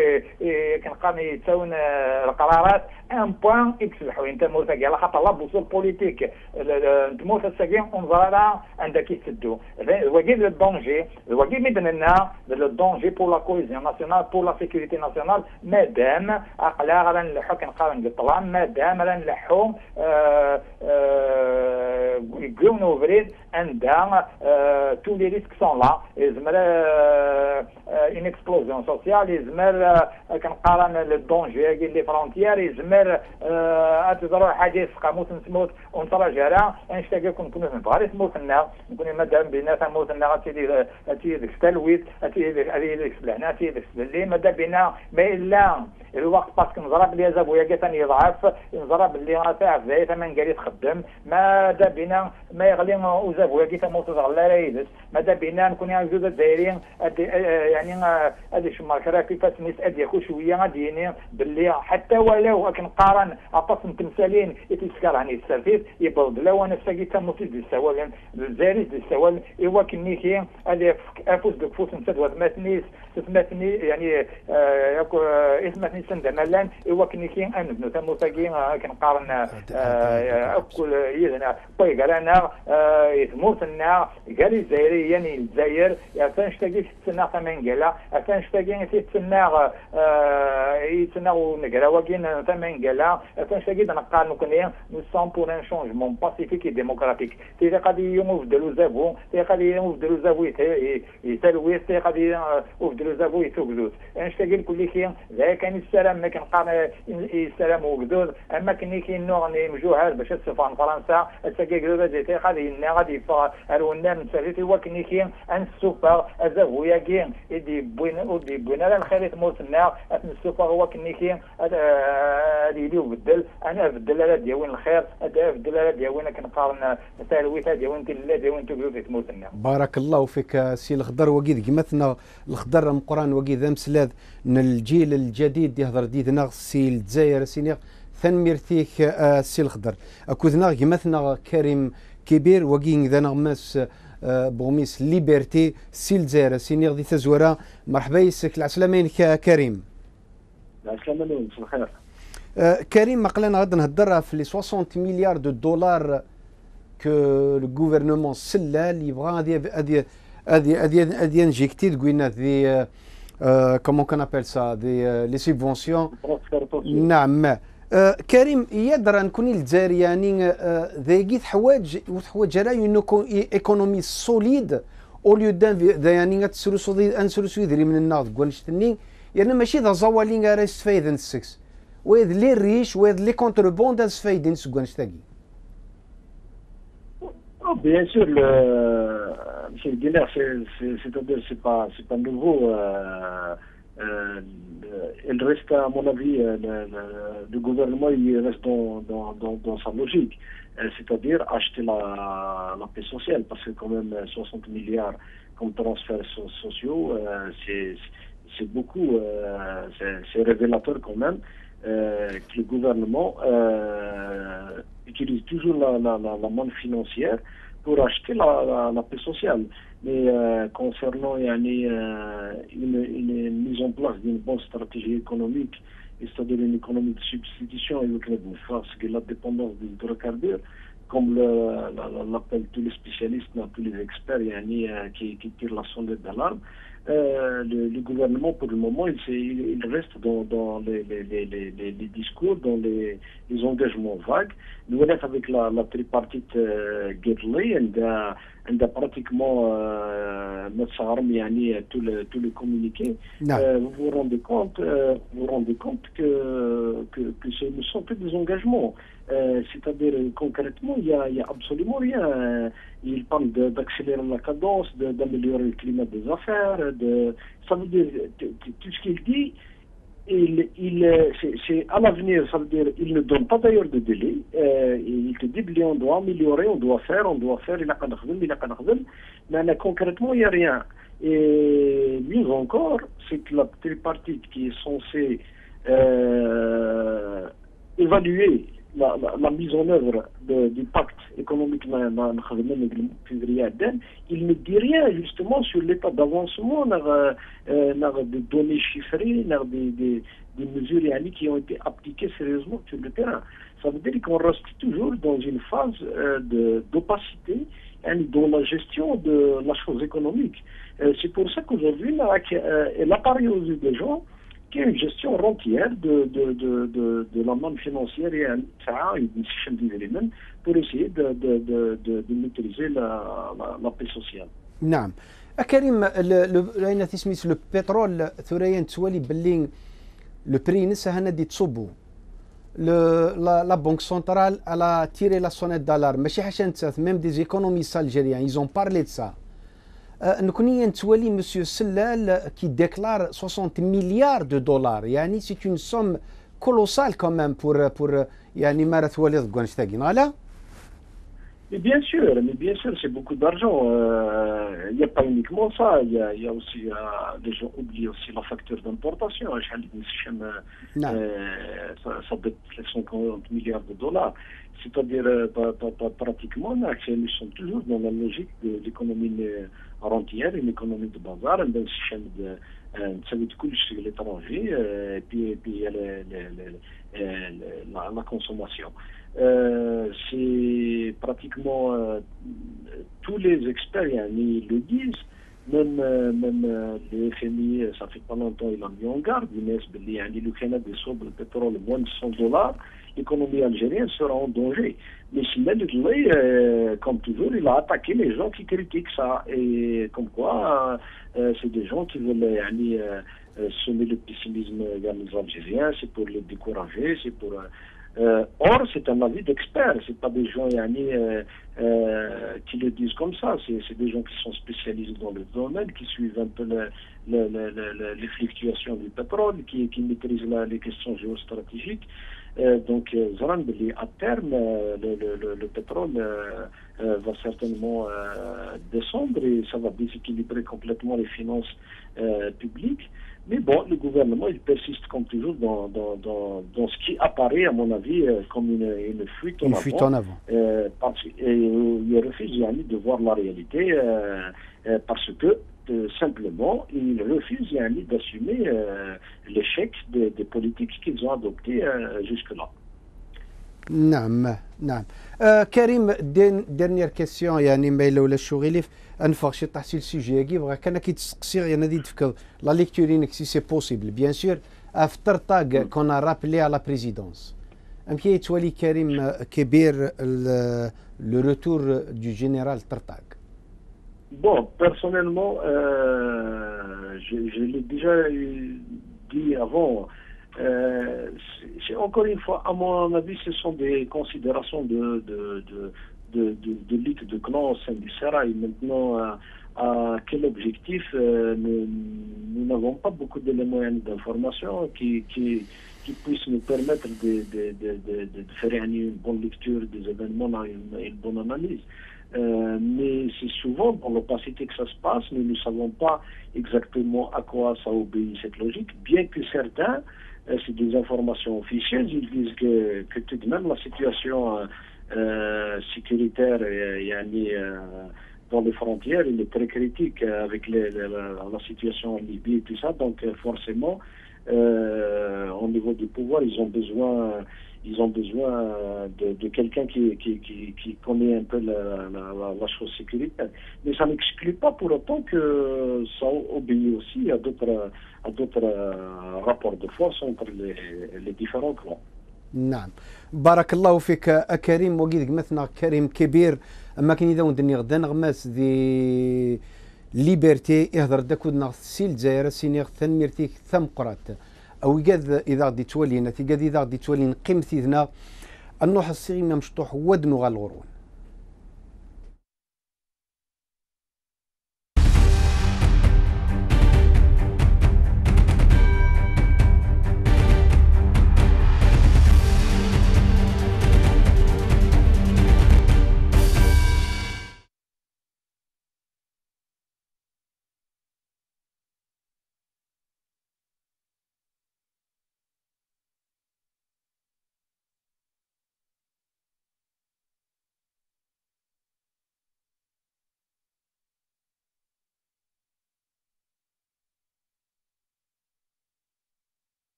كنقان يتساون القرارات ان بوان اكس الحوين انت موتاكي على خاطر لا بوصول بوليتيك تموت اساكين ونزرا عندك يسدو وجد الدونجي وجد مدننا الدونجي بور لا كويزيون ناسيونال بور لا سيكوريتي ناسيونال مادام عقلا غادي نلحو كنقارن بالطلام مادام غنلحو كون اوفريد عندها تو لي ريسك سون لا يزمر اون اكسبلوزيون سوسيال يزمر كنقارن الدونجي لي فرونتيير يزمر اتضرر حديث قاموس نسموت ونتراجع نشتاق كنكونوا نبغي نسموتنا نكون مادام بينا ثموتنا غاتي غاتي ديك التلويث غاتي ديك السلعنه غاتي ديك اللي مادام بينا ما الا الوقت باسكو نضرب لي زابو يا ثاني يضعف نضرب اللي غاتاع زي ثمن قال يتخدم ما دا بينا ما يغلي وزابو يا ثموت غلا رايدس ما دا بينا نكون يعني زوج دايرين يعني هذه شمارك راه كيفاش الناس ادي ياكل شويه غاديين باللي حتى ولو كنقارن اطاس تمثالين يتسكر عن السرفيس يبرد لو انا ساقي تموت ديال السوال الزاري ديال السوال ايوا كني كي هذا افوس دك فوس نسد وثماتني ثماتني يعني ياكو اسمتني سند مالان ايوا كني كي ان بنو تموتاكي كنقارن اكل يدنا طيب انا يثموتنا قال الجزائري يعني الجزائر عشان تلاقي تسنى ثمن قال عشان تلاقي تسنى يتسنى ونقرا وكين ثمن قال عشان تلاقي نقارن كنا نو سون بور ان شونجمون باسيفيك اي ديموكراتيك تي قادي يوم وفدلو زابو تي قادي يوم وفدلو زابو يتلويس تي قادي وفدلو زابو يتوكدوت انا تلاقي كل شيء ذا كان السلام ما كنقارن السلام وقدود اما كني كي نوع مجوهر باش تسفان فرنسا تلاقي قدود تي قادي غادي فالونا من سالتي وكني كي ان سوبر ازافو ياكين يدي بوين ودي بوين على الخريط موتنا ان السوبر هو كني كي هذه لي وبدل انا بدل على ديوين الخير هذا بدل على ديوين كنقارن تالويت ديوين لا ديوين تقول في موتنا.
بارك الله فيك سي الخضر وكيد كيمثنا الخضر مقران وكيد امسلاد من الجيل الجديد يهضر ديدنا سي الجزائر سينيغ ثنميرتيك سي الخضر اكودنا كيمثنا كريم كبير وكين ذا نغمس بوميس ليبرتي سي الجزائر سينيغ دي تزورا مرحبا يسك العسلامين كريم.
العسلامين مساء الخير.
كريم مقلنا غادي نهضر في لي ستين مليار دو دولار كو لو غوفرنمون سلا اللي بغا هادي هادي هادي هادي هادي انجيكتي قلنا دي كومون كون ابل سا دي لي سيبفونسيون. نعم. آه كريم يقدر نكون الجزائريين ذاكي حوايج وحوايج راه اون ايكونومي سوليد او ليو دان يعني تسلسو انسلسو يدري من الناض كوانشتني يعني ماشي ذا زوالين راه يستفايد السكس ويد لي ريش ويد لي كونتربوند يستفايدين سكوانشتاكي.
Bien sûr, le, M. Guinère, c'est-à-dire c'est pas c'est pas nouveau. Euh, Euh, il reste, à mon avis, le, le, le gouvernement il reste dans, dans, dans, dans sa logique, euh, c'est-à-dire acheter la, la paix sociale, parce que quand même soixante milliards comme transferts so sociaux, euh, c'est beaucoup, euh, c'est révélateur quand même euh, que le gouvernement euh, utilise toujours la, la, la, la manne financière pour acheter la, la, la paix sociale. Mais euh, concernant yani, euh, une, une mise en place d'une bonne stratégie économique, c'est-à-dire une économie de substitution et face à la dépendance des hydrocarbures, comme l'appellent tous les spécialistes, tous les experts yani, euh, qui, qui tirent la sonnette d'alarme, euh, le, le gouvernement, pour le moment, il, il reste dans, dans les, les, les, les, les discours, dans les, les engagements vagues. Nous, on est avec la, la tripartite euh, Gedley, on a pratiquement euh, yani, tout, le, tout le communiqué. Euh, vous vous rendez compte, euh, vous vous rendez compte que, que, que ce ne sont que des engagements. Euh, C'est-à-dire, concrètement, il n'y a, a absolument rien. Euh, il parle d'accélérer la cadence, d'améliorer le climat des affaires. De, ça veut dire, tout ce qu'il dit, il, il, c'est à l'avenir, ça veut dire, il ne donne pas d'ailleurs de délai. Euh, il te dit, on doit améliorer, on doit faire, on doit faire, il a pas de il a pas de mais là, concrètement, il n'y a rien. Et mieux encore, c'est que la tripartite qui est censée euh, évaluer La, la, la mise en œuvre de, du pacte économique il ne dit rien justement sur l'état d'avancement, euh, des données chiffrées, des, des, des mesures qui ont été appliquées sérieusement sur le terrain. Ça veut dire qu'on reste toujours dans une phase euh, d'opacité dans la gestion de la chose économique. Euh, C'est pour ça qu'aujourd'hui, euh, elle apparaît aux yeux des gens qui est une gestion rentière de, de, de, de, de la manne financière et un système d'éléments pour essayer de, de, de, de, de maîtriser la, la, la paix sociale.
نعم. كريم لأن تسميت لو بترول ثريا تولي باللي لو بري نسا هنا دي تصبو la banque centrale elle a tiré la sonnette d'alarme ماشي حاجه نتاث même des économistes algériens ils ont parlé de ça. نكوني نتولي مسيو سلال qui déclare soixante milliards de dollars يعني c'est une somme colossale quand même pour pour يعني ما راه تولي ضكون شتاقين لا.
Mais bien sûr, mais bien sûr, c'est beaucoup d'argent. Il euh, n'y a pas uniquement ça. Il y a, y a aussi, euh, les gens oublient aussi la facture d'importation. Euh, ça, ça doit être cinquante milliards de dollars. C'est-à-dire, euh, pratiquement, nous sommes toujours dans la logique de l'économie rentière, une économie de bazar, un système de euh, l'étranger, et puis, et puis le, le, le, la, la consommation. Euh, c'est pratiquement euh, tous les experts ils le disent, même, euh, même euh, le F M I, ça fait pas longtemps, il a mis en garde, il a dit le Canada sobre le pétrole moins de cent dollars, l'économie algérienne sera en danger. Mais Simed euh, comme toujours, il a attaqué les gens qui critiquent ça, et comme quoi euh, c'est des gens qui veulent euh, euh, semer le pessimisme vers les Algériens, c'est pour les décourager, c'est pour... Euh, Euh, or, c'est un avis d'experts, c'est pas des gens yani, euh, euh, qui le disent comme ça, c'est des gens qui sont spécialisés dans le domaine, qui suivent un peu le, le, le, le, les fluctuations du pétrole, qui, qui maîtrisent la, les questions géostratégiques. Euh, donc, euh, à terme, euh, le, le, le pétrole euh, euh, va certainement euh, descendre et ça va déséquilibrer complètement les finances euh, publiques. Mais bon, le gouvernement, il persiste comme toujours dans, dans, dans, dans ce qui apparaît, à mon avis, euh, comme une, une fuite en
une
avant.
Fuite en avant.
Euh, parce, et, euh, il refuse yani, de voir la réalité euh, euh, parce que, euh, simplement, il refuse yani, d'assumer euh, l'échec des, des politiques qu'ils ont adoptées euh, jusque-là.
نعم نعم آه كريم ديرنيير كيسيون يعني ما الا ولا الشغيليف انفغ شي طاح سي السوجي كي بغا كان كي تسقسي يعني غادي تفكر لا ليكتورينك سي سي بوسيبل بيان سور افتر طاق كون رابلي على بريزيدونس ام كي تولي كريم كبير لو روتور دو جينيرال طرطاق.
Bon, personnellement, euh, je, je l'ai déjà dit avant. Euh, c'est, encore une fois, à mon avis, ce sont des considérations de, de, de, de, de, de lutte de clans au sein du Serail. Maintenant, euh, à quel objectif. euh, nous nous n'avons pas beaucoup d'éléments d'information qui, qui, qui puissent nous permettre de, de, de, de, de faire une bonne lecture des événements, une, une bonne analyse. Euh, mais c'est souvent dans l'opacité que ça se passe, nous ne savons pas exactement à quoi ça obéit cette logique, bien que certains, euh, c'est des informations officielles, ils disent que, que tout de même la situation euh, euh, sécuritaire et, et, euh, dans les frontières, il est très critique avec les, les, la, la situation en Libye et tout ça, donc forcément, euh, au niveau du pouvoir, ils ont besoin, ils ont besoin de, de quelqu'un qui, qui, qui, qui connaît un peu la, la, la chose sécuritaire. Mais ça n'exclut pas pour autant que ça obéit aussi à d'autres, à d'autres rapports de force entre les, les différents clans.
نعم بارك الله فيك أكريم وقيد مثلا كريم كبير أما كاين إذا ودني غدا نغماس دي ليبرتي يهضر داك ودنا سيل الجزائر سيني ثنميرتي ثم قرات أو يقاد إذا غدي تولينا تيقاد إذا غدي تولين قيمتينا النوح الصيغي مشطوح ودنو غالغرون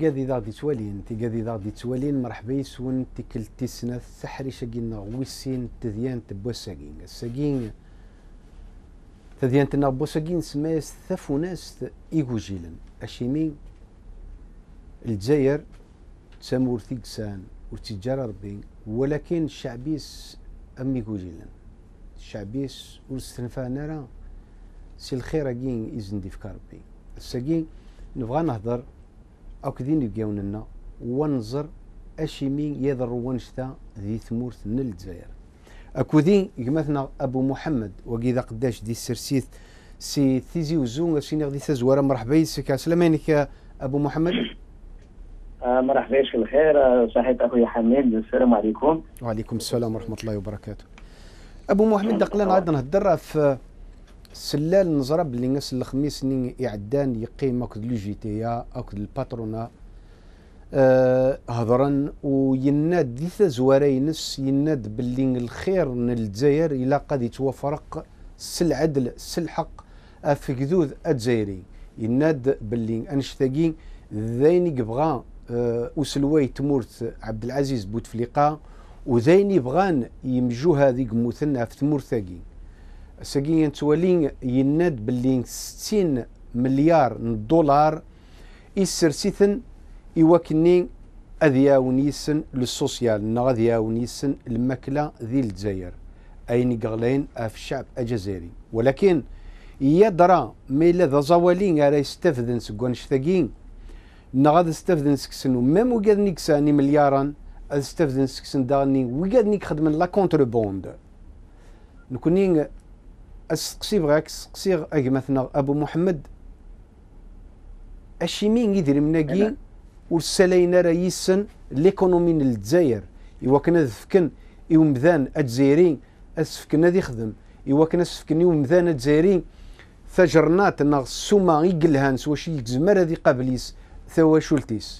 تيقاذي ذا دي توالين تيقاذي ذا دي توالين مرحبا يسون تيكلتي سنة سحري شاقينا ويسين تذيان تبوساقين الساقين تذيان تنا بوساقين سماس ثفو ناس إيغوجيلا أشيمي الجزائر تسامور ثيقسان وتجار ربي ولكن الشعبيس أمي إيغوجيلا الشعبيس ورستنفا نارا سي الخير أكين إذن دي فكار ربي الساقين نبغى نهضر أو كذين يبقاون لنا ونظر أشيمين يضر ونشتا ذي ثمورث من الجزائر أكودين يقمثنا أبو محمد وقيذا قداش دي السرسيث سي ثيزي وزون سيني غدي تزوارا مرحبا يسك سلامينك أبو محمد.
آه مرحبا يشك الخير صحيت أخوي حميد السلام عليكم.
وعليكم السلام ورحمة الله وبركاته. أبو محمد دقلنا عاد نهضر في سلال نزرب اللي ناس الخميس ني إعدان يقيم أكد لوجيتيا أكد الباترونا أه هضرا ويناد ديثا زوارينس يناد باللي الخير من الجزائر إلا قد يتوفرق سل عدل سل حق في كذوذ الجزائري يناد باللي أنشتاقين ذاين يبغى أه وسلوي تمورت عبد العزيز بوتفليقة وذاين يبغان يمجو هذيك مثنى في تمورثاقين ساقين توالين يناد باللي ستين مليار دولار يسرسيثن يوكني أذياونيسن للسوسيال نغذياونيسن الماكلة ذي الجزائر أين قغلين في الشعب الجزائري ولكن يدرى ميلا ذا زوالين راه يستفدن سكوان شتاقين نغاد يستفدن سكسن ومام وقاد نيكساني مليارا يستفدن سكسن داني وقاد نيك خدمن لا كونتربوند نكونين السقسي بغاك السقسي اكي مثلا ابو محمد اشيمين يدير مناكي والسلاينا راه يسن ليكونومي الجزائر ايوا كنا ذفكن يوم مذان الجزائريين اسفكن هذا يخدم ايوا كنا سفكن يوم مذان الجزائريين ثجرنات ناغ السوما يقلهان سواش يكزمر هذه قابليس ثوا شولتيس.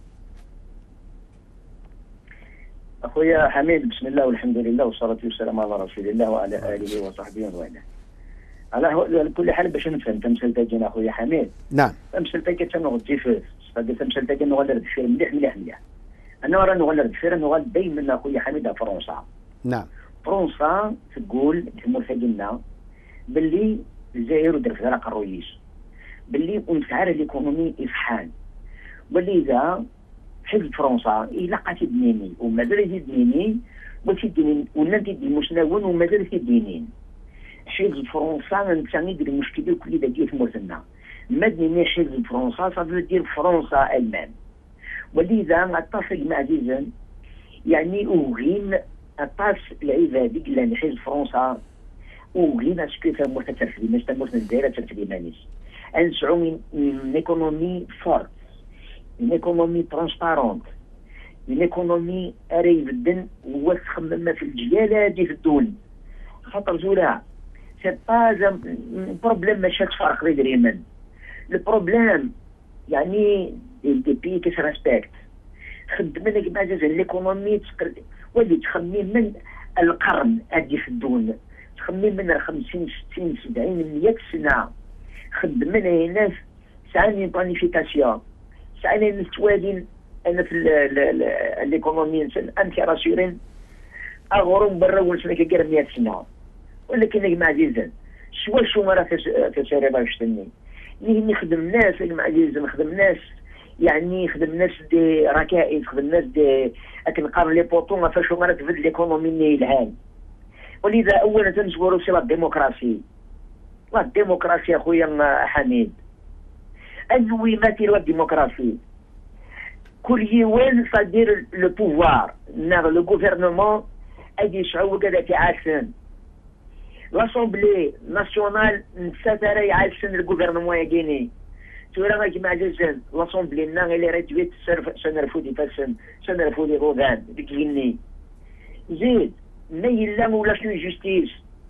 اخويا حميد بسم الله والحمد لله والصلاه والسلام على رسول الله وعلى اله وصحبه ومن على كل حال باش نفهم تمثلتها جينا اخويا حميد.
نعم.
تمثلتها كتنغدي في تمثلتها كنغلر دفير مليح مليح مليح. انا راه نغلر دفير نغلر دائما اخويا حميد فرنسا.
نعم.
فرنسا تقول تمثلنا باللي الجزائر ودرت لها قرويش. باللي ونسعر الايكونومي افحال. باللي اذا حزب فرنسا الا قاتي دنيني ومازال يديني وتيديني ولا تيدي مشناون ومازال تيدينين. حزب فرنسا نتساني دير المشكل كل دا ديال تمورتنا ما ديني حزب فرنسا صافي دير فرنسا المان ولذا اتصل مع عزيزا يعني اوغين اطاس العبادي قلنا حزب فرنسا اوغين اسكو تمورت ترفدي ماش تمورت الجزائر ترفدي مانيش انسعو من ايكونومي فورت من ايكونومي ترانسبارونت من ايكونومي اري بدن وتخمم في الجياله هادي في الدول خاطر زولا سي با بروبليم ماشي تفرق بين اليمن البروبليم يعني دي بي كي ريسبكت خدم لك مع جزء ليكونومي ولي تخمم من القرن هادي في الدول تخمم من خمسين ستين سبعين مية سنه خدم من هنا سعاني بلانيفيكاسيون سعاني نتوالين انا في ليكونومي انت راسيورين اغرم برا ونسمع كي مية سنه ولكن يا جماعه عزيزا شوا شو راه في سيري باشتني ني نخدم ناس يا جماعه عزيزا نخدم ناس يعني خدم ناس دي ركائز خدم ناس دي كنقارن لي بوطو ما فاش راه تبدل ليكونومي ني الهان ولذا اولا تنشكروا سي لا ديموكراسي لا ديموكراسي اخويا حميد انوي ما تيروا الديموكراسي كل يوم فدير لو بوفوار نار لو غوفرنمون اجي شعوب كذا تعاسن لاسومبلي ناسيونال نساتر يعاسن الغوفرنمون يجيني تورا ما كيما عزيزن لاسومبلي نا اللي ريتويت سنرفودي فاسن سنرفودي غوفان بكيني زيد ما يلا ولا شنو جوستيس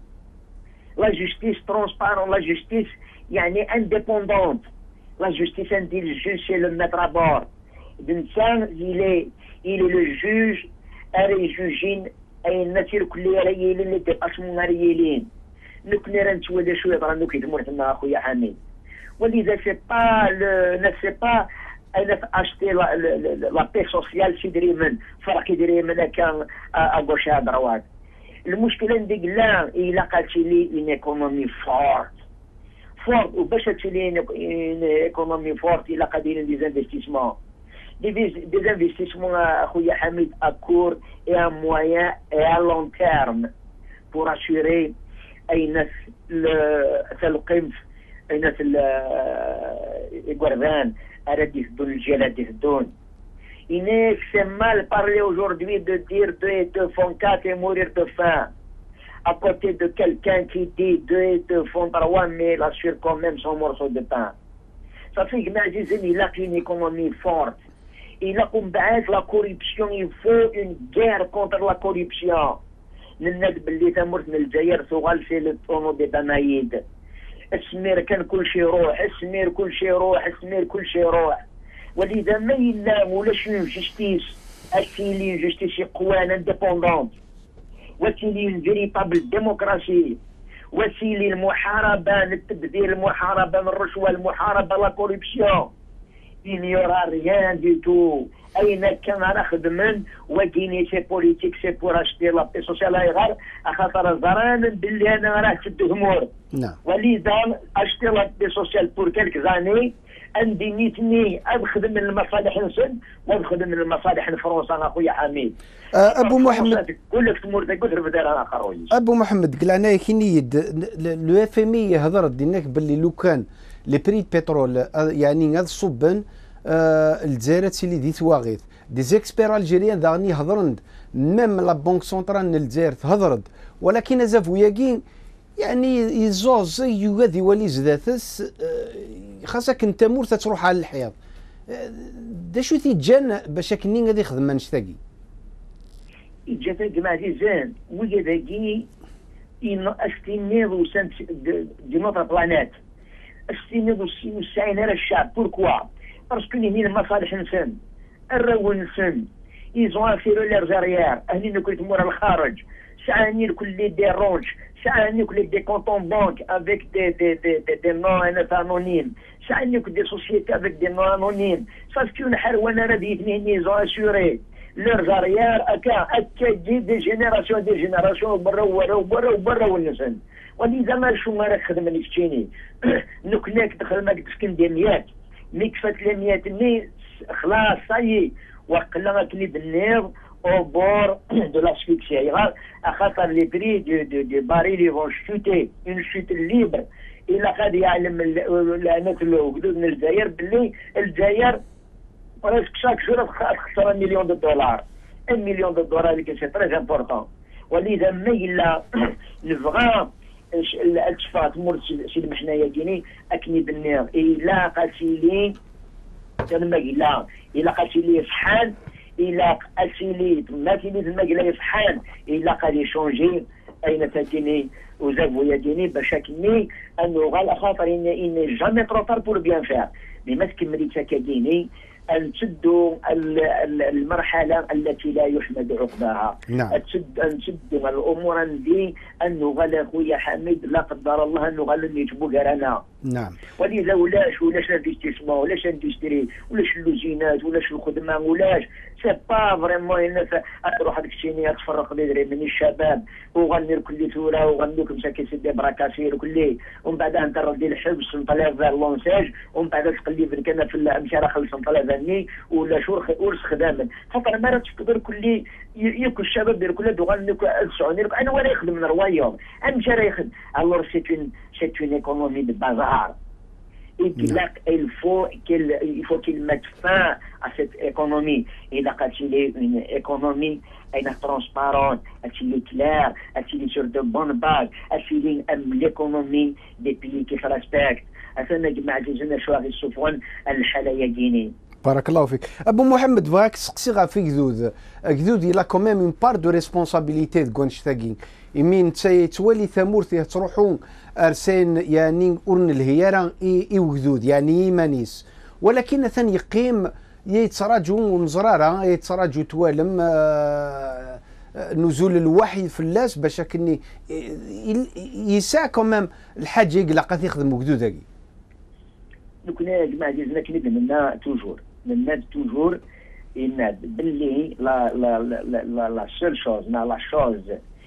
لا جوستيس ترونسبارون لا جوستيس يعني انديبوندونت لا جوستيس عندي الجوج سي لو ميتر ابور الانسان الي الي لو جوج اري جوجين اي النتير كلها ريالين اللي ديباسمون ريالين نكون راه نتولى شويه راه نوك يدمر تما اخويا حميد ولذا سي با لا سي با
اين اشتي لا بي سوسيال تيدري من فرق يدري من كان اغوش دروات. المشكله نديك لا الا قالت لي ان ايكونومي فورت فورت وباش تولي ان ايكونومي فورت الا قادرين دي انفستيسمون دي دي انفستيسمون اخويا حميد اكور اي ان مويان اي ا لون تيرم بور اسيوري اين القمف اين الغربان اراد يهدون الجلاد يهدون. Il est c'est mal parler aujourd'hui de dire deux et deux font quatre et mourir de faim. À côté de quelqu'un qui dit deux et deux font trois, mais il assure quand même son morceau de pain. Ça fait que Mazizem, il a une économie forte. Il a combattu la corruption. Il faut une guerre contre la corruption. نناد باللي تمرت من الجزائر ثغال في الطونو دي دانايد. السمير كان كل شيء يروح، السمير كل شيء يروح، السمير كل شيء يروح. ولذا ما يلام ولاش اون جوستيس اسيلي جوستيس قوان انديبوندونت وسيلي اون فيريتابل ديموكراسي وسيلي المحاربه للتبذير، المحاربه من الرشوه، المحاربه لا كوربسيون. il n'y aura rien du tout. اين كان راه خدمن وكيني سي بوليتيك سي بور اشتي لا بي سوسيال غير خاطر زران باللي انا راه شد همور.
نعم.
ولذا اشتي لا بي سوسيال بور كالك زاني عندي نيتني نخدم من المصالح نسن ونخدم من المصالح فرنسا اخويا حميد.
ابو محمد
كلك تمر تقدر في دار اخر.
ابو محمد قلنا كي نيد لو اف ام اي هضرت ديناك باللي لو كان لي بري بترول يعني هذا صبن الجزائر اللي دي تواغيث دي زيكسبير الجيريان داني هضرند ميم لا بنك سنترال الجزائر تهضرد، ولكن زافو ياكين يعني يزوز يغادي ولي زداتس خاصة كنت تمور تروح على الحياض. دا شو تيجان باش كني غادي يخدم نشتاقي
يجاتك مع زين ويجاتكي إن استيميض سنت دي نوتر بلانيت استيميض وسعين على الشعب. بوركوا؟ باسكو هنا المصالح نسن الرون نسن إيزون افيرو ليرزاريير أهلي كنت مورا الخارج ساعني كل لي ديرونج ساعني كل دي كونتون بانك افيك دي دي دي دي, دي نون انونيم ساعني كل دي سوسيتي افيك دي نون انونيم باسكو نحر وانا راه بيتني ايزون اسيوري ليرزاريير اكا اكا دي دي جينيراسيون دي جينيراسيون برا ورا وبرا وبرا ونسن. ولذا ما شو ما راك خدم نفسيني نكناك دخل ماك تسكن دي ميات مي كفات لي ميات مي خلاص صايي وقلا كني بالنير au bord de l'asphyxie. خاطر لي بري دو دو دو باريل يفون شوتي اون شوت ليبر. الا غادي يعلم الناس الوجود من الجزائر باللي الجزائر بريسك شاك جور خسر مليون دولار. ان مليون دولار هذيك سي تري امبورطون. ولذا ما الا نبغى الاتفاق مور سي المحنايا كيني اكني بالنير الا قالتي لي ما الا الا قالتي لي شحال إلا أسيلي ما كيني في المجال يصحان إلا قال يشونجي أين تاتيني وزاف وياديني باش كني أنه غال خاطر إن إن جامي تروطار بور بيان فير مي ما تكملي تاكاديني أن تسدوا المرحلة التي لا يحمد عقباها.
نعم.
أن تسدوا الأمور دي أنه غال خويا حميد لا قدر الله أنه غال يجبوا كرانا.
نعم.
ولذا ولاش ولاش انفستيسمون ولاش اندستري ولاش اللوزينات ولاش الخدمه ولاش سي با فريمون الناس تروح هذيك السينيه تفرق بدري من الشباب وغني كل ثوره وغنوك مساكن سيدي براكاسير وكلي ومن بعد انت ردي الحبس نطلع فير لونساج ومن بعد تقلب كان في مشى راه خلص نطلع فاني ولا شهور ورس خدامه خاطر ما راكش تقدر كلي ياكل الشباب ديال كل دوغنوك السعودي انا ولا يخدم من روايهم امشي راه يخدم الور سي اون سي اون ايكونومي دو بازار. Et qu'il a, il faut qu'il il faut qu'il mette fin à cette économie. Il a qu'il est une économie elle est transparente, elle est claire, elle est sur de bonnes bases, elle est l'économie des pays qui se respectent. أثناء جماعة الجنة شو غادي يشوفون الحالة يجيني.
بارك الله فيك. أبو محمد بغاك سقسي في جدود، جدود إلا كوميم اون بار دو ريسبونسابيليتي تكون شتاكين. يمين تولي ثمورتي تروحون أرسين يعني أورن الهيارة إي وجدود يعني إيمانيس، ولكن ثاني يقيم يتراجعوا مزرارة يتراجعوا توالم آه نزول الوحي في اللاس باش كني يساع كوميم الحاجة يقلق يخدموا جدود هاكي.
دوك يا جماعة ديالنا كنبدا منا توجور نناد توجور يناد باللي لا لا لا لا لا سول شوز لا لا شوز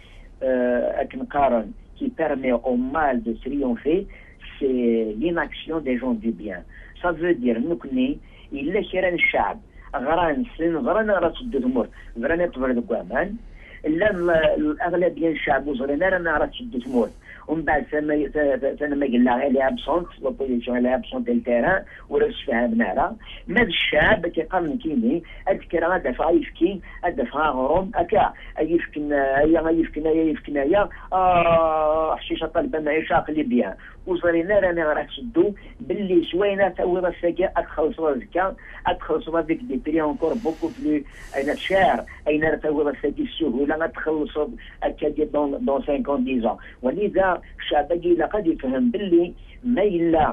كنقارن qui permet au mal de triompher, c'est l'inaction des gens du bien. Ça veut dire نكني إلا كيران الشعب غران سن غران غرا تسد الأمور غران يطبر القوامان إلا الأغلبية الشعب وزرنا رانا غرا تسد الأمور ومن بعد ثم ثم قلنا غير ابسونت لوبوزيسيون غير ابسونت ديال التيران وراه فهمنا راه ما الشعب كيقارن كيني اذكر هذا فا يفكي هذا فا غروم هكا يفكن هيا يفكن هيا يفكن هيا اه حشيشه طالبه معيشه قلي بيان وصرينا رانا راه تشدو باللي شوينا تاوي السكا ادخلوا الزكا ادخلوا هذيك دي بري اونكور بوكو بلو اين شهر اين تاوي السكا السهوله غتخلصوا هكا دون دون خمسين عشرة ولذا الشعب إلا قد يفهم باللي ما إلا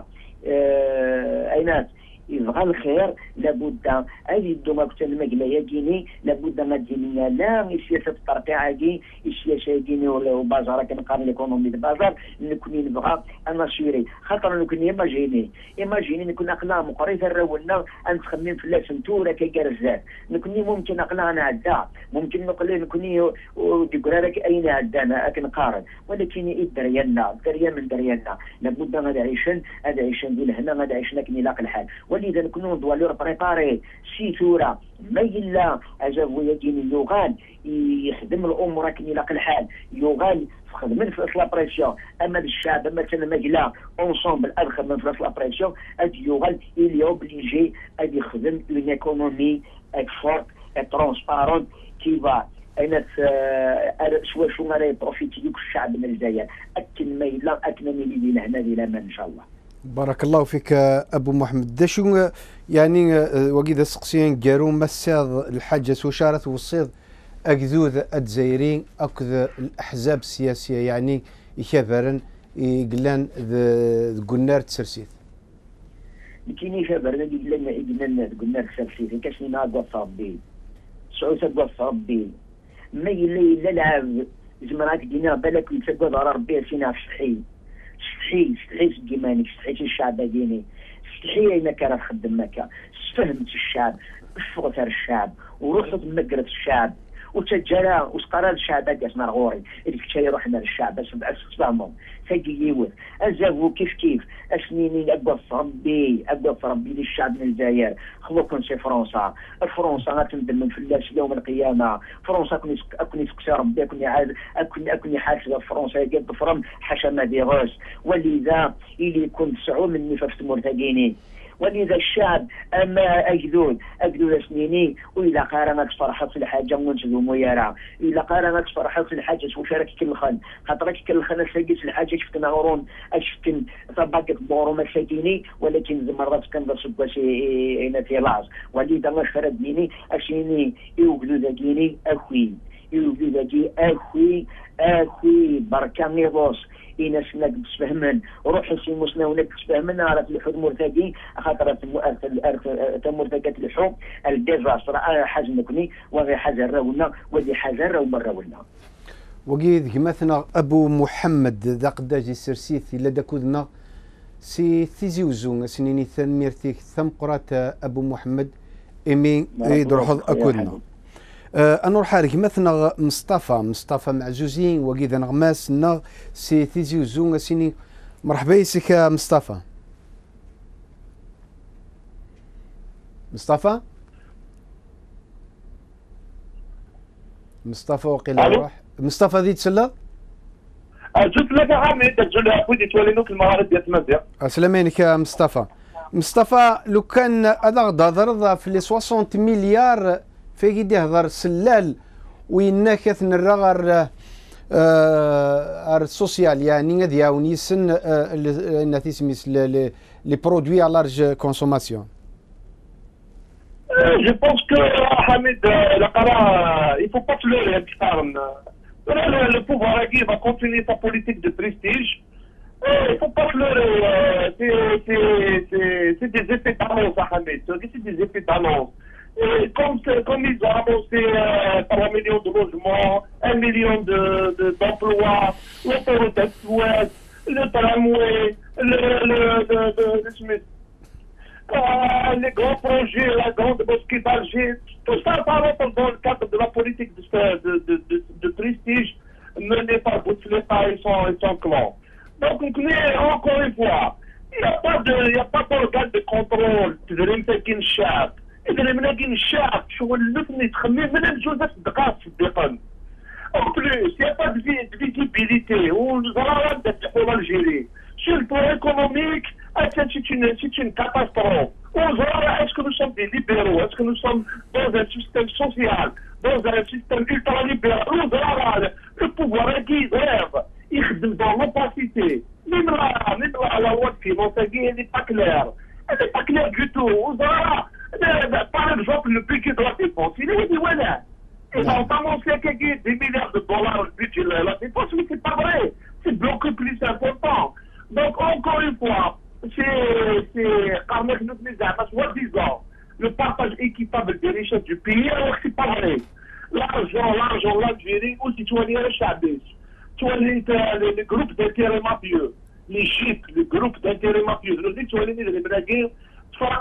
آه أينات يبغى الخير لابد هذه الدوما كنت المقلة يجيني لابد ما تجيني لا يسير الترقيع هذه يسير يجيني وبازار كنقارن ليكونومي البازار نكوني نبغى انا سيري خاطر نكوني ايماجيني ايماجيني نكون اقلا مقريفه راولنا نتخمم في اللاسنتوره كيكرزات نكوني ممكن اقلا انا عدا ممكن نقول نكوني ديكورا لك اين عدانا كنقارن ولكن الدريالنا الدريال من دريالنا لابد غادي عيشن هذا عيشن ديال هنا غادي عيشنا كنلاقي الحال ولذا نكونوا ندوالو بريباري سي ثوره ما الا اجابو يجيني يوغال يخدم الامور كي يلاقي الحال يوغال خدمن في لابريسيون اما الشعب مثلا ما قلا اونسومبل ادخل في لابريسيون ادي يوغال الي اوبليجي ادي يخدم اون ايكونومي اك فورت اك ترونسبارونت كي فا اين شويه شو غادي بروفيتي دوك الشعب من الجزائر اكن ما الا اكن ملي لهنا لهنا ان شاء الله.
بارك الله فيك ابو محمد. دا شو يعني وكذا سقسيين قالوا مساض الحاجه سوشارت وصيد اكذوذ الجزائريين اكذ الاحزاب السياسيه يعني يكبرن يقلان قلنا تسرسيت
كاين يكبرن يقلان يقلان قلنا تسرسيت كاشني ناقص ربي سعود تقص ربي ما يلا لعب زمراك دينا بالك يتسقط على ربي سينا صحي صحي صحي كيمانك صحي الشعب ديني صحي اينك راه تخدم مكا فهمت الشعب فغت الشعب وروحت مقرة الشعب وتجرى وسقرا الشعب هذا اسمها غوري اللي كنت يروحنا للشعب باش تفهمهم تجيوت ازاو كيف كيف اسنيني اقوى ربي اقوى ربي للشعب من الجزائر خلوكم شي فرنسا فرنسا غتندم في اللاش يوم القيامه فرنسا كوني كوني تقسى ربي كوني عاد كوني كوني حاسبه فرنسا ديال الفرم حشمه فيروس ولذا اللي يكون تسعو مني في مرتقيني ولذا الشعب اما اجدود اجدود سنيني واذا قارنت فرحت في الحاجه ونتذو ميارا اذا قارنت فرحت في الحاجه وشارك كل خن خاطرك كل خن سجلت الحاجه شفت نورون شفت طبقت بورو مساكيني ولكن مرات كنضرب بشي هنا في لاز ولذا ما فرد ديني اشيني يوجدوا ذاكيني اخوي يوجدوا ذاكي اخوي اخوي بركاني روس إناس ناك تفهمن روح سي مسنا وناك تفهمن على الحوض مرتقي خاطر تمرتقات الحوض الديزاستر حاجه نكوني وغي حاجه راولنا وذي حاجه راو راولنا
وقيد كمثنا ابو محمد ذا قداجي سرسيث الا داكودنا سي تيزيوزو سنيني ثميرتيك ثم قرات ابو محمد ايمي يدروحض اكودنا أه أنا حالك مثلا مصطفى مصطفى معزوزين وكذا نغماس نغ سي تيزي وزون سيني مرحبا يسك مصطفى مصطفى مصطفى وقيل روح مصطفى ذي تسلا
جوت لك عامي تجول عفودي تولينوك المغارب ديال تمازيغ
سلامينك يا مصطفى مصطفى لو كان هذا غدا في لي ستين مليار في كي يهضر سلال ويناكث الرغر آه السوسيال يعني غادي يعاون يسن آه تيسميس لي برودوي على لارج كونسوماسيون.
جو بونس كو حميد القرا il faut pas pleurer القرن le pouvoir qui va continuer sa politique de prestige. Il faut pas pleurer, c'est des effets d'annonce, Ahmed, c'est des effets d'annonce. Et comme, comme ils ont annoncé euh, trois millions de logements, un million d'emplois, de, de, l'autoroute Est-Ouest, le tramway, le, le, le, le, le, euh, les grands projets, la grande mosquée d'Alger, tout ça, ça rentre dans le cadre de la politique de, de, de, de, de prestige menée par Bouteflika et son, et son clan. Donc, mais encore une fois, il n'y a pas de, il n'y a pas d'organe de contrôle. Tu dirais que c'est une charte. Il dirait que c'est une charte. Je vois le nez تخمم من جوزة دقات في الدقن. En plus, il n'y a pas de, de visibilité. On nous a pour l'Algérie. Sur le plan économique, c'est une, c'est une catastrophe. On verra, est-ce que nous sommes des libéraux? Est-ce que nous sommes dans un système social? Dans un système ultralibéral? On verra, le pouvoir est qui rêve. Il est dans l'opacité. Même la, même la, la loi de finances, elle n'est pas claire. Elle n'est pas claire du tout. On verra, par exemple, le budget de la défense, il est dit, voilà. Et on a annoncé qu'il y a des milliards de dollars le budget de la défense, mais c'est pas vrai. C'est beaucoup plus important. Donc, encore une fois, c'est Carmel Noutmizah, soi-disant, le partage équitable des richesses du pays, alors que c'est pas vrai. L'argent, l'argent, l'Algérie, aussi, tu vois, les Chabis, tu vois, les, les, les groupes d'intérêt mafieux, les chiites, les groupes d'intérêt mafieux, je dis, tu vois, les Bragués, tu vois,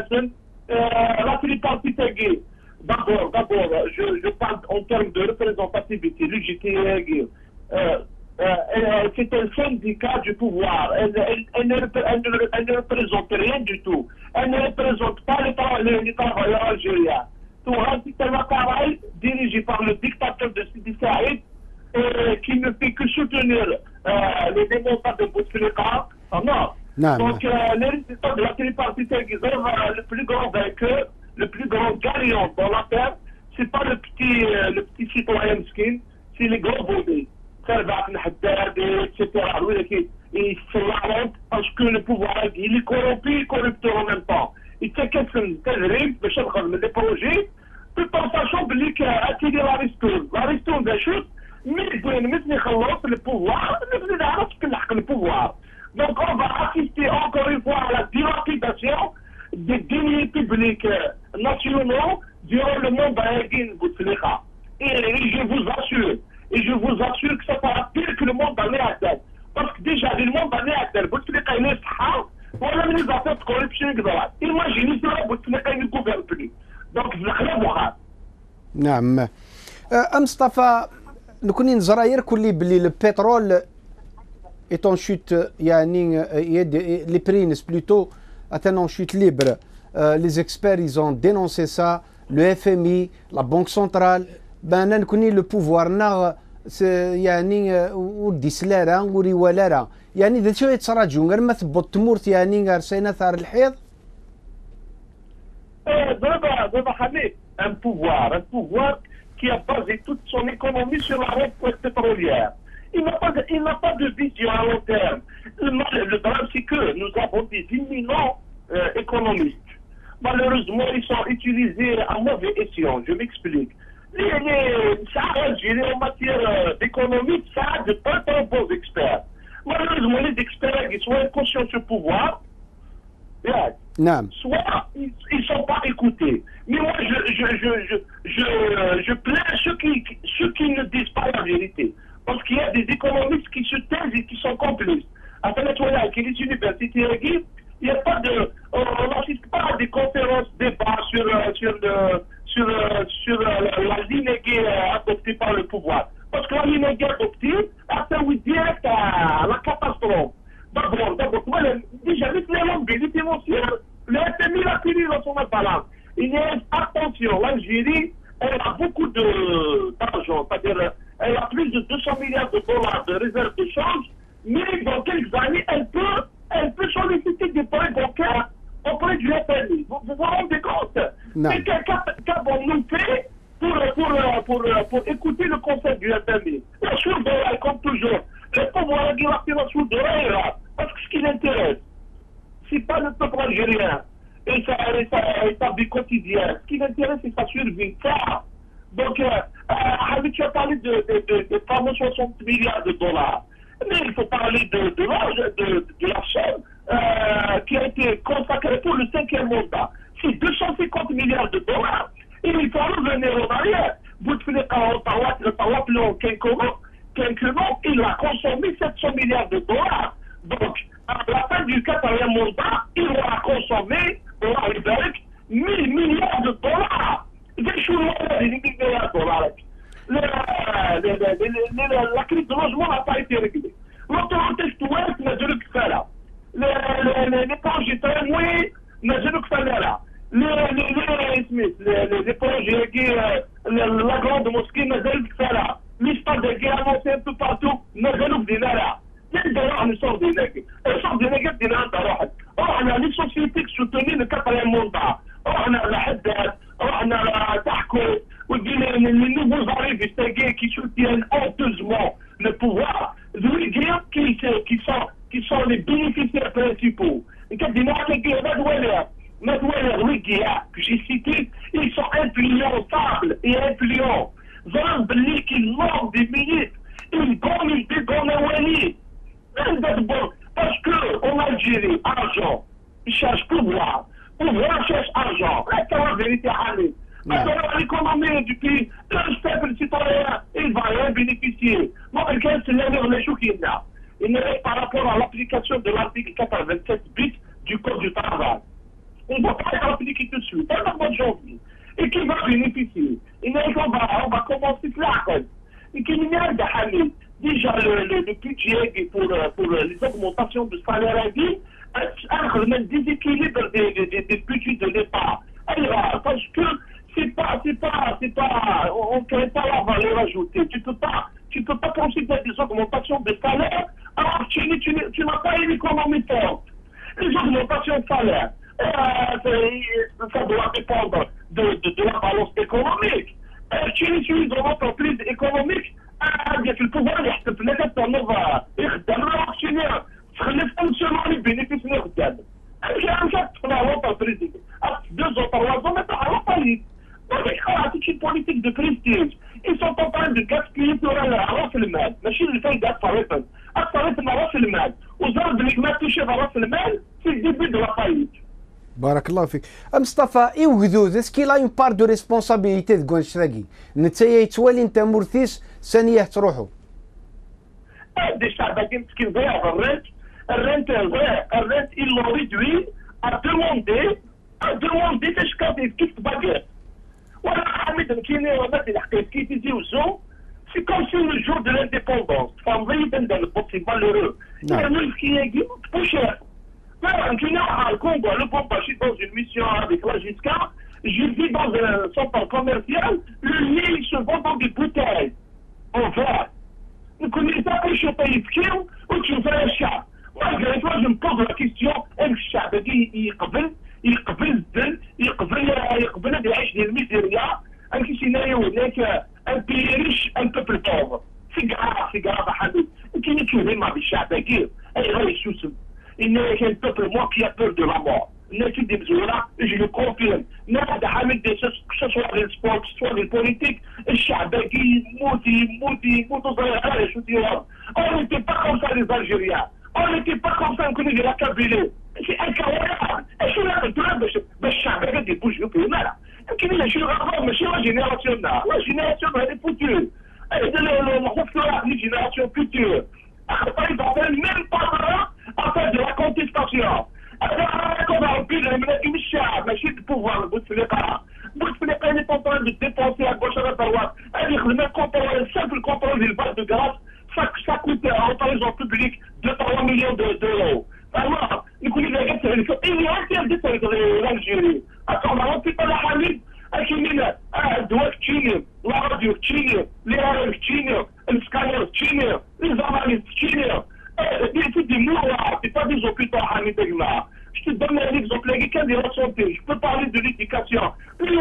la tripartite. D'abord, d'abord, je, je parle en termes de représentativité, l'U J T E, euh, euh, c'est un syndicat du pouvoir. Elle, elle, elle, ne, elle, ne, elle ne représente rien du tout. Elle ne représente pas les, les, les travailleurs algériens. Tout un système appareil dirigé par le dictateur de Sidi Saïd euh, qui ne fait que soutenir euh, les démonstrateurs de Bouteflika. Ah, non. non. Donc, euh, les résultats de la tripartite euh, le plus grand vainqueur, le plus grand gagnant dans l'affaire, c'est pas le petit, euh, le petit citoyen skin, c'est les grands bonnets. et cetera. Et c'est la honte parce que le pouvoir, il est corrompu et corrupteur en même temps. Il sait qu'est-ce que c'est des projets, tout en sachant qu'il y a attiré l'Aristote. L'Aristote des choses, mais il doit mettre le pouvoir, le pouvoir. Donc on va assister encore une fois à la dilapidation des deniers publics nationaux durant le monde d'Aïdine Bouteflika. Et je vous assure, et je vous assure que ça sera pire que le monde d'Aïdine. Parce que déjà, le monde d'Aïdine, Bouteflika il est sahar, voilà les affaires de corruption. Imaginez ça, Bouteflika il ne gouverne plus. Donc, vous avez voir.
نعم. مصطفى نكوني نزراير كل بلي البترول est en chute, يعني les prix plutôt est en chute libre. Euh, les experts ils ont dénoncé ça, le F M I, la Banque centrale, ben نكوني le pouvoir نا يعني ودي سلارة وري ولارة يعني ذا شو يتصراجون غير ما تبط تمورت يعني غير سينا ثار الحيض.
Daba Hamid, un pouvoir, un pouvoir qui a basé toute son économie sur la rente pétrolière. Il n'a pas, il n'a pas de vision à long terme. Le, le drame, c'est que nous avons des imminents euh, économistes. Malheureusement, ils sont utilisés à mauvais escient. Je m'explique. Les, les, ça, en matière euh, d'économie, ça a de pas très bons experts. Malheureusement, les experts, ils sont inconscients du pouvoir. Yeah.
Non.
Soit ils ne sont pas écoutés. Mais moi, je, je, je, je, je, je plains ceux qui, ceux qui ne disent pas la vérité. Parce qu'il y a des économistes qui se taisent et qui sont complices. À Venezuela, qui les universités, il n'y a pas de. On n'assiste pas à des conférences, débats sur, sur, le, sur, sur la ligne qui est adoptée par le pouvoir. Parce que la ligne qui est adoptée, après, oui, direct à la catastrophe. D'abord, d'abord, déjà, les mobilités financières, le F M I l'a fini dans son balance. Il y a attention, l'Algérie, elle a beaucoup d'argent, c'est-à-dire, elle a plus de deux cents milliards de dollars de réserve de change, mais dans quelques années, elle peut, elle peut solliciter des prêts bancaires auprès du F M I. Vous vous rendez compte? Mais qu'avons-nous fait pour, pour, pour, pour écouter le conseil du F M I? La chose est comme toujours. Le pouvoir de la finance de l'air, parce que ce qui l'intéresse, c'est pas le peuple algérien et sa, et sa, et sa vie quotidienne. Ce qui l'intéresse, c'est sa survie. Ça. Donc, euh, euh, tu as parlé de, de, de, de trois cent soixante milliards de dollars. Mais il faut parler de, de l'âge de, de la chaîne euh, qui a été consacrée pour le cinquième mandat. C'est deux cent cinquante milliards de dollars. Et il faut revenir en arrière. Bouteflika, Ottawa, le Tawaplo, Kenkomo, Kenkomo, il a consommé sept cents milliards de dollars. Donc, à la fin du quatrième mandat, il aura consommé الله يبارك مئة مليار دولار. شو هذه مئة مليار دولار؟ لا كريز دو لوجمون n'a pas été réglée. L'autorité touareg مازالو كفاله. لي بروجي تراموي مازالو كفاله. لي لي سميت لي بروجي كي لا غروند موسكي مازال كفاله. لي ستاد كي انونسي تو بارتو مازالو بدينا لها. نبدا نروح نصور ديناك. الصور ديناك دينا انت روحك. رحنا لي سوسيتي سوتوني لو كاتريام موندا. رحنا لحداد رحنا تحكو ودينا لي نوفو زاريفيس تاكي كي سوتيان honteusement le pouvoir. Qui, qui, sont, qui sont les bénéficiaires principaux. Et quand que j'ai cité, ils sont influençables et influents. Zan Beli qui manque des minutes, ils gagnent des gonnawani. Parce que en Algérie, argent, ils cherchent pouvoir. Pouvoir cherche argent. C'est la vérité. Maintenant, l'économie du pays, le simple citoyen, il va rien bénéficier. Moi, quelqu'un, c'est l'erreur les choux qu'il y a. Il n'est par rapport à l'application de l'article quatre-vingt-sept bis du Code du travail. On ne va pas l'appliquer tout de suite. C'est le mois de janvier. Et qui va bénéficier? Il n'est qu'on va, on va commencer là. Et qui n'y a déjà le, le, le budget pour, pour les augmentations de salaire à vie, un déséquilibre des, des, des budgets de l'État. Alors, parce que c'est pas, c'est pas, c'est pas, on ne crée pas la valeur ajoutée. Tu peux pas, tu peux pas procéder à des augmentations de salaire alors tu, tu, tu n'as pas une économie forte. Les augmentations de salaire, euh, ça doit dépendre de, de, de la balance économique. Euh, tu es une entreprise économique, il y a le pouvoir, il y a le pouvoir, il y a l'actionnaire, seulement les bénéfices de j'ai un chef de l'entreprise. Deux ou trois ans, mais pas à faillite. C'est une politique de prestige. Ils sont en train de gaspiller sur راس المال. ماشي اللي فايدة أكثر أكثر من راس المال. وزاد اللي ما تشوف راس المال في الديبي دو لا فايت.
بارك الله فيك. مصطفى يوجدوا اسكي لا اون بار دو ريسبونسابيلتي تقول شراكي. نتايا يتوالي انت مرثيس ثانية تروحوا.
هادي الشعب كي مسكين ضيع الرنت. الرنت الرنت ils l'ont réduit à demander à demander تشكاتي كيف تبقى. وانا حميد كيني وما الحكاية كي تيجي وزو. C'est comme si le jour de l'indépendance, femme c'est malheureux. Il y a un qui est trop cher. Un Kenya, au Congo, le Congo, je suis dans une mission avec la Gisca, je vis dans un centre commercial, le lait se vend dans des bouteilles en verre. Vous connaissez pas que je paye le ou tu fais un chat. Malgré toi, je me pose la question, est-ce que le chat, il قبل يقبل الذل يقبل يقبل هذا يعيش ديال الميزيريا ان كي سيناريو هناك ان بي ريش ان بوبل بوفر سي كراف سي كراف حبيبي كاين كيفين مع الشعب كيف اي غير يسوسم ان كاين بوبل موا كي بور دو لا مور الناس اللي بزوره جو لو كونفيرم ناخذ حامل دي سوسيال ديال السبورت سوا ديال البوليتيك الشعب كي موتي موتي موتو صغير شو ديال اون نيتي با كوم سا لي الجيريان اون نيتي با كوم سا نكونوا ديال لا كابيلي c'est incroyable. Et je l'ai dit, mais chaque fois que bouges, je peux y aller. Et je suis rapport, mais c'est la génération là. La génération, elle est foutue. Elle est la génération future. Ils n'ont même pas à faire de la contestation. Alors, on va remplir les ménages, mais c'est le pouvoir, le bout de l'État. Le bout de l'État, il est en train de dépenser à gauche à la droite. C'est-à-dire le même contrôle, le simple contrôle des bases de grâce, ça, ça coûte en raison publique deux à trois millions d'euros. Alors, يكون إذا جبت إيه أكثر جبت الألجيري أصلا ما في طلع حليب أكيد الدواء كتير لا راديو كتير لا كتير السكانر كتير الزمالك كتير دي تدي مورا c'est pas des hôpitaux حميد يا جماعة je te donne un exemple quelqu'un de la santé je peux parler de l'éducation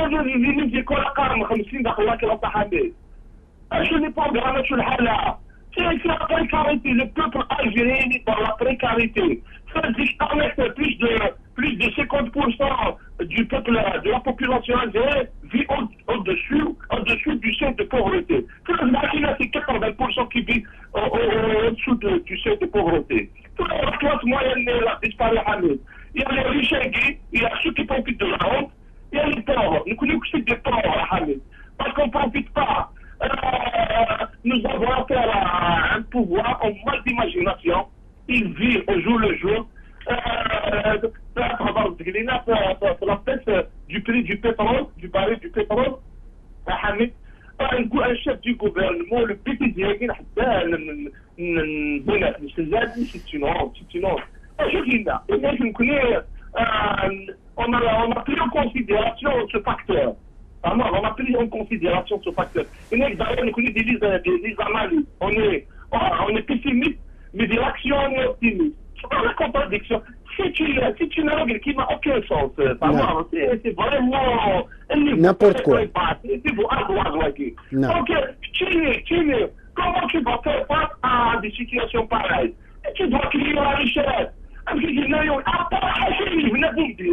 les écoles قارن خمسين داخل الله كلا حميد je n'ai pas de شو الحالة c'est la précarité le peuple algérien est dans la précarité. Ça dit plus de plus de cinquante pour cent du peuple de la population algérienne vit au, au-dessus au-dessous du seuil de pauvreté. C'est quatre-vingts pour cent qui vit au, au, au-dessous de, du seuil de pauvreté. Toute la classe moyenne a disparu. Il y a les riches aiguës, il y a ceux qui profitent de la honte, il y a les pauvres. Nous connaissons que c'est des pauvres, parce qu'on ne profite pas. Euh, nous avons affaire à un pouvoir en mal d'imagination. Il vit au jour le jour. Euh, à travers قلنا في لابيس du prix du pétrole, du baril du pétrole. حميد نقول ان شيف دي غوفرنمون لو بيتي ديالي حتى نبنى نسلات سيتي نون سيتي نون شوف لنا الناس يمكن on a on a pris en considération ce facteur. Alors, on a pris en considération ce facteur. Et nous, d'ailleurs, nous connaissons des, des analyses. On est, on est pessimiste, mais de l'action, on est optimiste. C'est pas la contradiction. C'est une, c'est une règle qui n'a aucun sens. C'est, c'est vraiment...
N'importe quoi.
C'est pour ardoise, donc, tu, tu, comment tu vas faire face à des situations pareilles? Et tu dois créer la richesse. Parce qu'il y a un peu de venez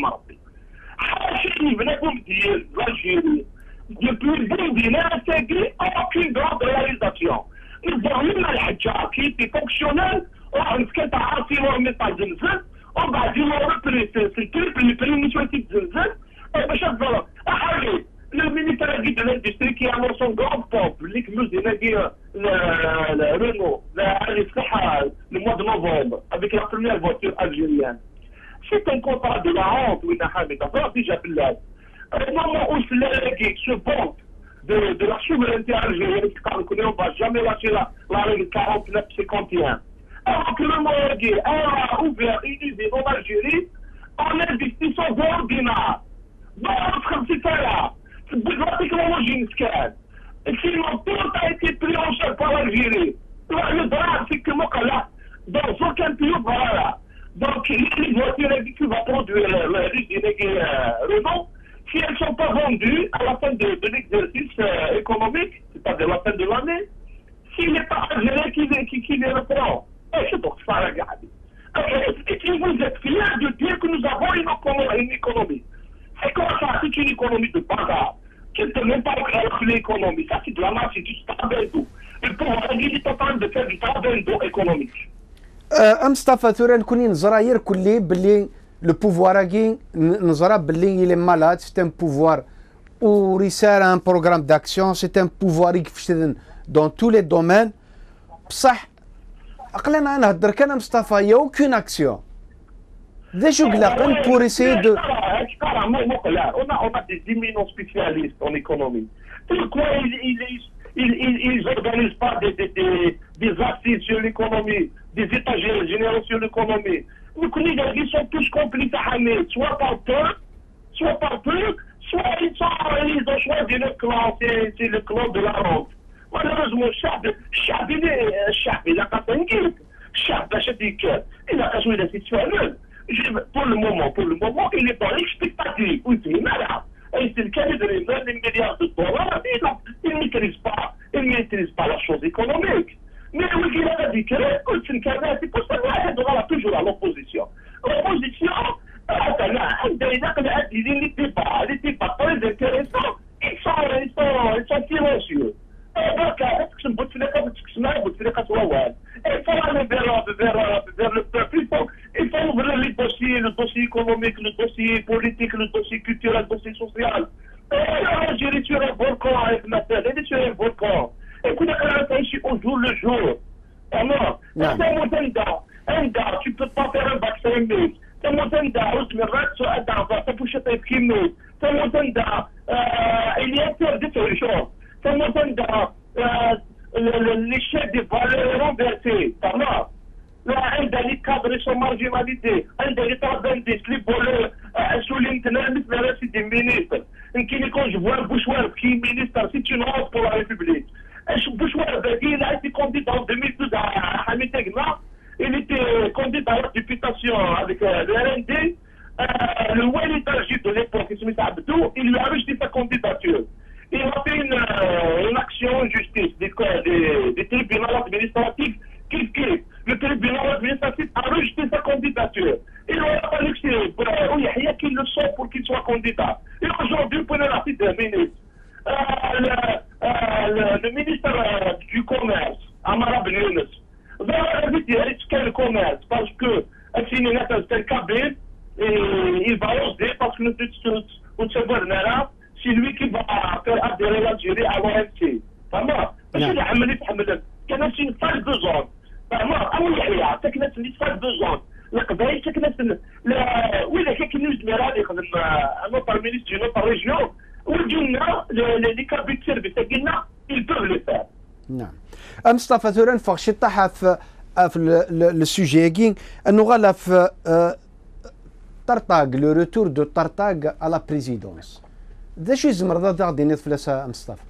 l'Algérie, depuis le début, il n'a intégré aucune grande réalisation. Nous voyons la Hadja qui était fonctionnelle, on se quitte à assis au métal de Zin, on va dire c'est le triple, le prix initiative de Zin, et bien chaque fois, allez, le ministère de l'Industrie qui annonce son grand public, nous avons le Renault, le mois de novembre, avec la première voiture algérienne. C'est un contrat de la honte, oui, déjà au moment où ce banque de, de la souveraineté algérienne, on ne va jamais lâcher la, la règle quarante-neuf cinquante et un. Alors que le Mourguet a ouvert une usine en Algérie en investissant d'ordinaire. Donc, c'est là. La technologie scan. Et sinon, tout a été pris en charge par l'Algérie. Le drame, c'est que moi, là, dans aucun pays, voilà. Donc, les voitures qui vont produire l'usine Renault, si elles ne sont pas vendues à la fin de, de l'exercice euh, économique, c'est-à-dire la fin de l'année, s'il n'est pas algérien qui, qui, qui les reprend, c'est donc ça, regardez. Et si vous êtes fiers de dire que nous avons une, une économie, c'est comme ça, c'est une économie de bazar, qui ne peut même pas créer l'économie, ça c'est de la masse, c'est du travail d'eau. Et pour il est en train de faire du travail d'eau économique.
مصطفى ثوران كوني نزرا يركلي باللي لو بوفواراكي نزرا باللي il est malade, c'est un pouvoir ورسالة un programme d'action, c'est un pouvoir يكفشتن dans tous les domaines. بصح عقلنا نهضر كان مصطفى يا aucune action. ذا شو قلقن pour essayer de
on a on a des éminents spécialistes en économie. Pourquoi ils ils ils ils organisent pas des des des assises sur l'économie, des états généraux sur l'économie? Ils sont tous complices à Hamid, soit par peur, soit par peur, soit ils, sont, ils ont choisi le clan, c'est le clan de la honte. Malheureusement, le Chab, il a cassé une guide. Chab, il a cassé la situation. Pour le moment, pour le moment, il est dans l'expectative. Oui, c'est malade. Et c'est le cas de les milliards de dollars, il ne maîtrise pas, il ne maîtrise pas la chose économique. Mais oui, il a dit que c'est pour ça qu'on est toujours à l'opposition. L'opposition, les débats, les débats très intéressants, ils sont, ils sont, ils sont silencieux. Donc, est-ce que c'est un bout de fléca, un bout de fléca sur la web? Il faut aller vers, vers, vers le peuple, il faut, il faut ouvrir les dossiers, le dossier économique, le dossier politique, le dossier culturel, le dossier social. L'Algérie sur un volcan avec ma terre, elle est sur un volcan. Écoute, on est ici au jour le jour. Alors, c'est un gars, un gars, tu peux pas faire un vaccin, mais c'est un gars, on se met sur un gars, ça peut chercher un kiné. C'est un gars, il y a interdit ces choses. C'est un gars, l'échelle des valeurs renversées. Alors, là, un gars, les cadres sont marginalisés. Un gars, les cadres des voleurs, sous l'internet, c'est des ministres. Quand je vois un Bouchouard qui est ministre, c'est une honte pour la République. Bouchouard, il a été candidat en deux mille douze à Hamid Tegna. Il était candidat à la députation avec le R N D. Le Walid Ajib de l'époque, Ismaïl Abdou, il lui a rejeté sa candidature. Il a fait une, une action en justice des, des, des tribunaux administratifs qui, qui, le tribunal administratif a rejeté sa candidature. Il a fallu que c'est Yahya qui le soit pour qu'il soit candidat. Et aujourd'hui, vous prenez la cite d'un ministre. Euh, le, euh, le, le ministre euh, du Commerce, Amara Ben Younes, va inviter à risquer le commerce parce que c'est un cabine et il va oser parce que nous sommes c'est lui qui va faire adhérer l'Algérie à l'O M C. Vraiment, parce que l'Amérique, c'est une phase de zone. Vraiment, c'est une phase de zone. القبائل ساكنه في وإذا كان كينوز ميراد يخدم نوتر مينيستر نوتر ريجيون ويجيو لنا لي كابيت سيرفيس قلنا يلبوغ لو فار.
نعم. مصطفى ثوران فوق شي طاحه في في السوجي كين انه غالا في طرطاق لو روتور دو طرطاق على بريزيدونس. ذا شي زمر ذا غادي نفلس مصطفى.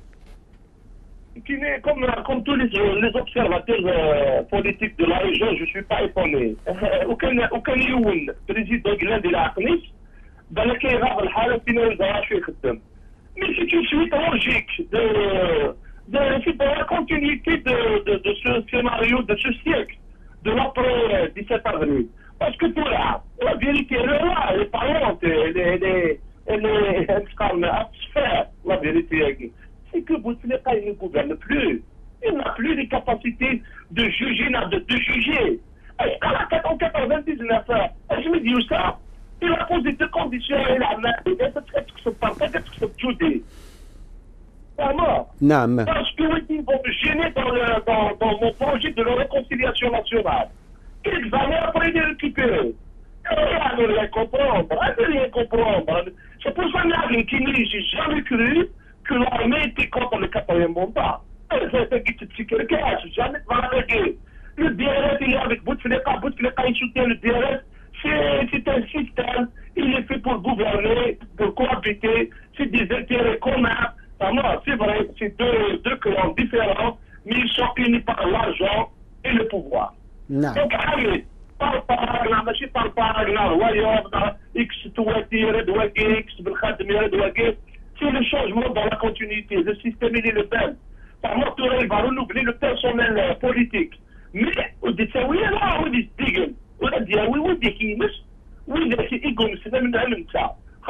Comme, comme tous les, les observateurs euh, politiques de la région, je ne suis pas étonné. aucun aucun يون président de la عقنيش بان كيغاب الحاله فينا وزاره شو يخدم. Mais c'est une suite logique de, de, c'est de la continuité de, de, de ce scénario, de ce siècle, de l'après dix-sept avril. Parce que tout là, la vérité elle est là, elle est parlante, elle est, elle est, elle est, elle est à se faire, la vérité. C'est que Bouteflika ne gouverne plus. Il n'a plus les capacités de juger, de, de juger. En quatre-vingt-dix-neuf, je me dis ça, il a posé deux conditions, il a dit, est-ce que c'est pas fait, est-ce que c'est Judé? Vraiment.
Non, mais...
Parce qu'ils vont me gêner dans, le, dans, dans mon projet de la réconciliation nationale. Qu'ils allaient après les récupérer. Et à ne rien comprendre, à ne rien comprendre. C'est pour ça que j'ai jamais cru que l'armée était contre le quatrième mandat. C'est quelqu'un, j'ai jamais parlé. Le D R S, il est avec Bouteflika, Bouteflika, il soutient le D R S. C'est un système, il est fait pour gouverner, pour cohabiter, c'est des intérêts communs. C'est vrai, c'est deux, deux clans différents, mais ils sont unis par l'argent et le pouvoir.
Non.
Donc, allez, parle pas, ماشي parle pas, royaume, X, تواتي, red X, بالخدمة, red X. C'est le changement dans la continuité. Le système, il est le même. Par moi, il va renouveler le personnel politique. Mais, on dit ça, oui, là, on dit Stigen. On a dit, oui, oui, des Kimis. Oui, c'est Igon, c'est même un ça.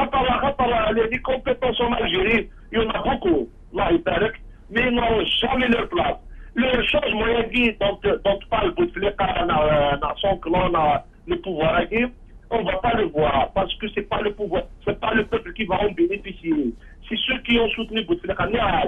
Les compétences en Algérie, il y en a beaucoup. Là, il paraît, mais ils n'ont jamais leur place. Le changement, il dont, dont parle Bouteflika dans son clan, le pouvoir à Guy, on ne va pas le voir parce que ce n'est pas le pouvoir, ce n'est pas le peuple qui va en bénéficier. C'est ceux qui ont soutenu Bouteflika.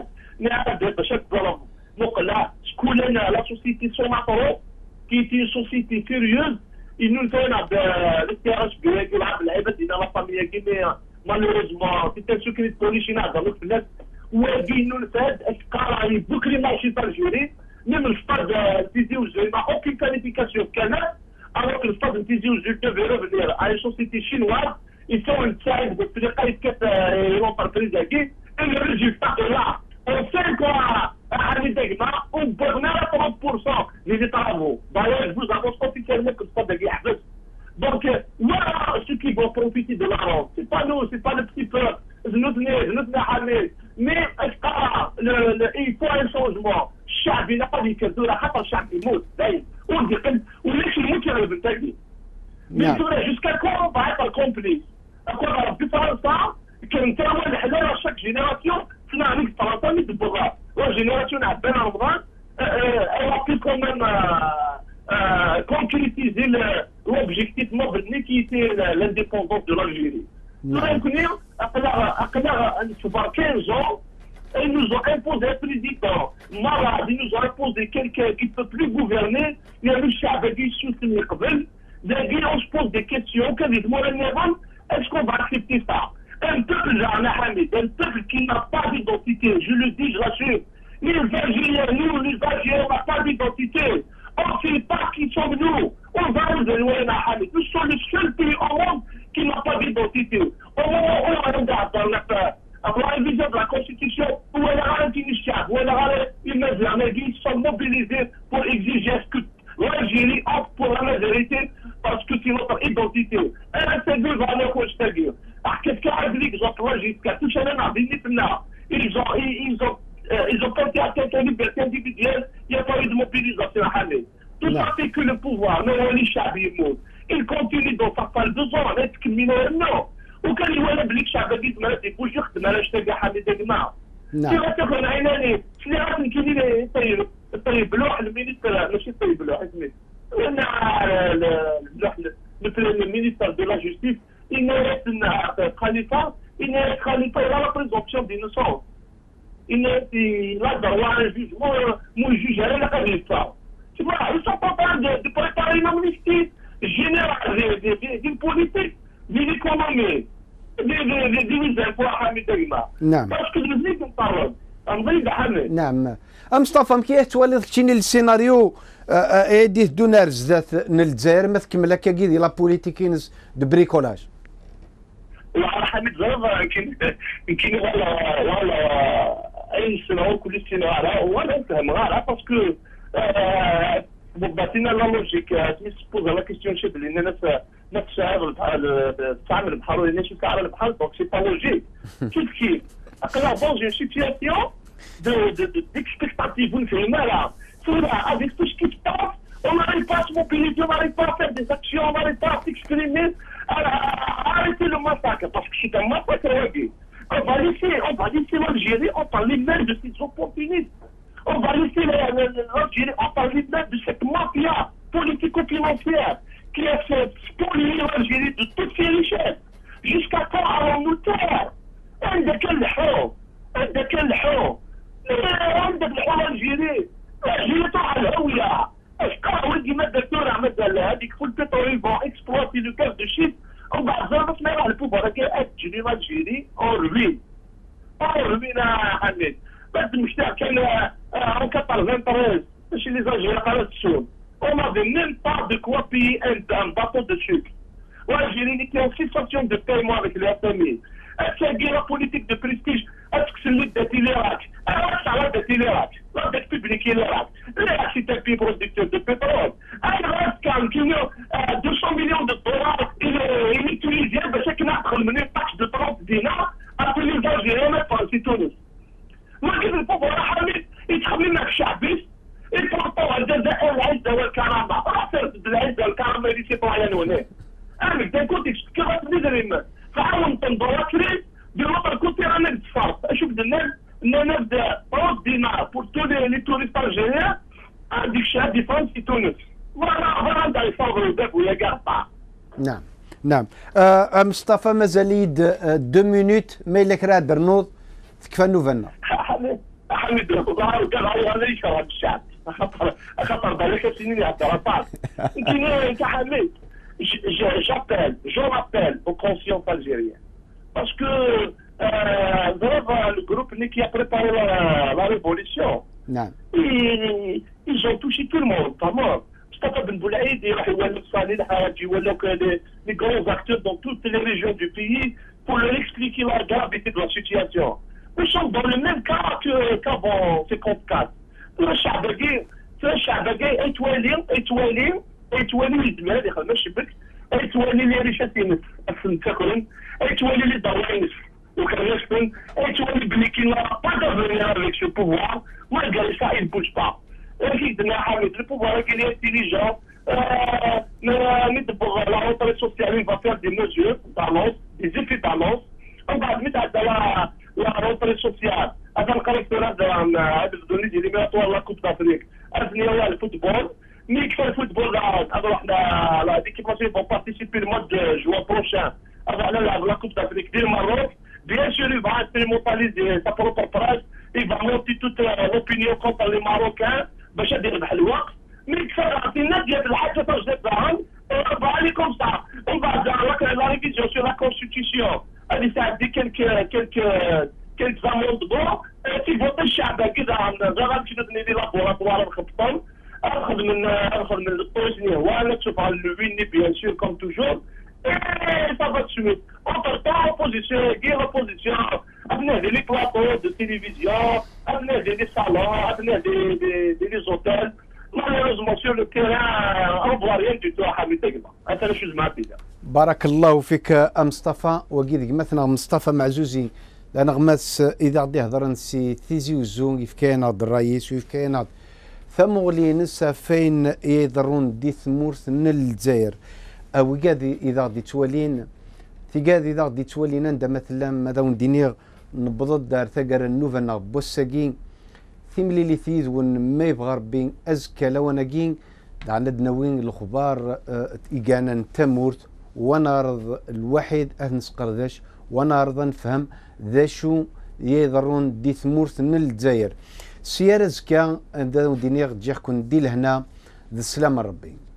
Donc là, la société Somatoro, qui est une société sérieuse, ils nous donnent le terrain dans la famille guinéenne. Malheureusement, c'est un secret de police dans notre net. Où ils nous le font, est-ce qu'il y a beaucoup de marchés d'Algérie, même le stade de Tizi Ouzou, il n'a aucune qualification canadienne. Alors que le stade de Tizi Ouzou devait revenir à une société chinoise, ils sont une taille de plus de qualité et l'entreprise à Guy. Et le résultat est là. En cinq ans, à Nidegma, on bornait à trente pour cent des travaux. D'ailleurs, je vous annonce officiellement que le stade de Guy a. Donc, voilà ceux qui vont profiter de la rente. Ce n'est pas nous, ce n'est pas le petit peuple. Mais il faut un changement. الشعب ينقل يكذونا حتى الشعب يموت دايما ونقل وليش يموت يا بالتالي من سوريا جوسكا كون بعد الكومبليس اكون ربي فرنسا كان تاول الحلال شاك جينيراسيون فينا عليك فرنسا مي دبوغا وجينيراسيون عبان رمضان elle quand même concrétiser l'objectif مبني qui était l'indépendance de l'Algérie. Nous avons à quinze ans. Ils nous ont imposé un président malade, ils nous ont imposé quelqu'un qui ne peut plus gouverner. Il y a le chef qui soutient Kabel. On se pose des questions. Est-ce qu'on va accepter ça? Un peuple, un peuple qui n'a pas d'identité, je le dis, je l'assure. Les Algériens, nous, les Algériens, on n'a pas d'identité. On ne sait pas qui sommes nous. On va nous éloigner d'Ahamid. Nous sommes le seul pays au monde qui n'a pas d'identité. Au moment où on regarde dans la peur, après la révision de la Constitution, où elle a un initiative, où elle a une mesure, ils sont mobilisés pour exiger que l'Algérie opte pour la majorité parce que c'est notre identité. Et la C D va aller au c'est-à-dire. Alors, qu'est-ce qu'il y a dit que j'ai jusqu'à tout ça, ils ont, ils ont, ils ont porté atteinte aux libertés individuelles, il n'y a pas eu de mobilisation à Hamid. Tout ça fait que le pouvoir, non, on est il continue dans sa phase deux ans, avec non. وكان يولد لك شعب جديد ما يبوش يخدم على شتاقة حميد يا جماعه. نعم. شنو تاخذ عيناني؟ شنو راك كاينين الطيب الطيب لوح المينيستر ماشي الطيب لوح اسمي. انا لوح مثل المينيستر دو لا جوستيس إن خليفه إن خليفه il a la présomption d'innocence. Il a droit à un jugement, mon juge, elle a pas vu ça. Tu vois, ils sont pas en train de préparer une amnistie. générale d'une politique, d'une économie, des impôts حميد ديما.
نعم.
باسكو نزيد نطرد، نزيد حميد.
نعم. مصطفى مكي توالي تشيني السيناريو ايديه دون رزدات نلجزائر ما تكمل هكا كي لا بوليتيكينز دو بريكولاج.
لا حميد زربا يمكن يمكن ولا ولا اي سنه كل سنه على ولا نفهم غير باسكو باتينا لا لوجيك تسبوز لا كيستيون شي بلي الناس ما تشعر بحال تعمل بحال ولا الناس تعمل بحال دونك سي با لوجيك كيف كيف اقلا دون جون سيتياسيون دو ديكسبكتاتيف ونفهمها لا سورا افيك تو سكي باس on n'arrive pas à se mobiliser, on n'arrive pas à faire des actions, on n'arrive pas à s'exprimer, à, à arrêter le massacre, parce que c'est un massacre. On va laisser, on va laisser l'Algérie entre les mains de ces opportunistes. On va laisser l'Algérie entre les mains de cette mafia politico-financière qui a fait spolier l'Algérie de toutes ses richesses. Jusqu'à quand allons-nous taire? عندك الحو عندك الحو عندك الحو الألجيري الألجيري تاع الهوية. اشكال ولدي ماده الدوله ماده هذيك فول بيترول فون اكسبلوتي لو كاف دو شيت ومن بعد زربت ما يروح البوفر كي تجري الجيري اون روين اون روين حميد بعد المشتاق كان ان كاتر ثلاثة ماشي لي زالجيري قالت السوم on avait même pas de quoi payer un, un bateau de sucre. L'Algérie était en situation de paiement avec les F M I. Est-ce qu'il y a la politique de prestige? Est-ce que c'est lui de l'Irak? Alors, ça va de l'Irak. La dette publique est l'Irak. L'Irak, c'est un pays producteur de pétrole. Alors, quand il y a deux cents millions de dollars, il est utilisé, c'est qu'il a une taxe de trente dinars à tous les Algériens, mais c'est Tunis. Moi, je ne peux pas voir, il travaille avec Chabis, et pourtant, الجزائر العزة والكرامة، رافض العزة والكرامة اللي سيطوعين هنا. أنا d'un côté, كيف تدري فحاول تنظر لي de l'autre côté رانا نتصرف، أشوف الناس إن نبدا رد دينار pour tous les les touristes algériens عندك شهادة ديفونس في تونس. وأنا أنا يصور الباب ويا قاطع.
نعم نعم. آه مصطفى مازال يد دو مينوت ما إلا كرا درنوض تكفى نوفلنا.
حميد حميد الخضار قال هذا يشرب الشعب. خطر خطر ذلك سنين اعترافات. يمكن أنت حميد. J'appelle, je rappelle aux consciences algériennes. Parce que euh, le groupe qui a préparé la, la révolution,
non.
ils, ils ont touché tout le monde, pas moi. Mustafa Ben Boulaïd, les grands acteurs dans toutes les régions du pays pour leur expliquer la gravité de la situation. Nous sommes dans le même cas qu'avant cinquante-quatre. Le Chabagé, le Chabagé étoilé, étoilé, étoilé الدماء يخدم الشبك étoilé les richesses أصلا تاكلن étoilé les ضوانس وكريستن étoilé بلي كي لا pas d'avenir avec ce pouvoir malgré ça il ne bouge pas. أكيد حامد le pouvoir qu'il est intelligent ندبر la rentrée sociale il va faire des mesures d'annonce des effets d'annonce ومن بعد متعدى la la rentrée sociale هذا القرار هذا بدوني ديال ليميناتوار لا كوب دافريك أثني هو الفوتبول. Mais que le football, alors l'équipe nationale va participer le mois de juin prochain à la Coupe d'Afrique du Maroc. Bien sûr, il va instrumentaliser sa propre presse, il va monter toute l'opinion contre les Marocains, باش يدير بحال الوقت. Mais que ça, c'est une ديال الحاجة تجدد لهم, on va aller comme ça. On va faire la révision sur la Constitution. هذه ساعدي quelques quelques quelques amendements qui vont الشعب كذا غادي نبني لي لابوراتوار نخبطهم. أخذ من أخذ من الطوزني وأنا تشوف على اللويني بيان سور كوم توجور إيه ça va de suite. Entre-temps, opposition, guerre opposition, amener des plateaux de télévision, amener des salons, amener des, des, des, des hôtels. Malheureusement, sur le terrain, on ne voit rien du tout à Hamid Tegma. أنت لا شو سمعتي ده.
بارك الله فيك مصطفى وكيدك مثلا مصطفى معزوزي لأن غماس إذا غادي يهضر نسي تيزي وزون كيف كاين هاد الرئيس وكيف كاين هاد ثمولي نسا فين يضرون دي ثمورث من الجزائر او قادي اذا غادي توالين في قادي اذا غادي توالين عند مثلا ماذا وندينيغ نبض دار ثقر النوفا بوساكين ثيملي لي ثيذ ون ما يبغى ربي ازكى لو انا كين عندنا وين الخبار ايقانا تمورت ونارض الواحد نسقرداش ونارض نفهم ذا شو يضرون دي ثمورث من الجزائر سيارة زكا دا ودينيغ تجيح كون دي لهنا ذا السلام ربي.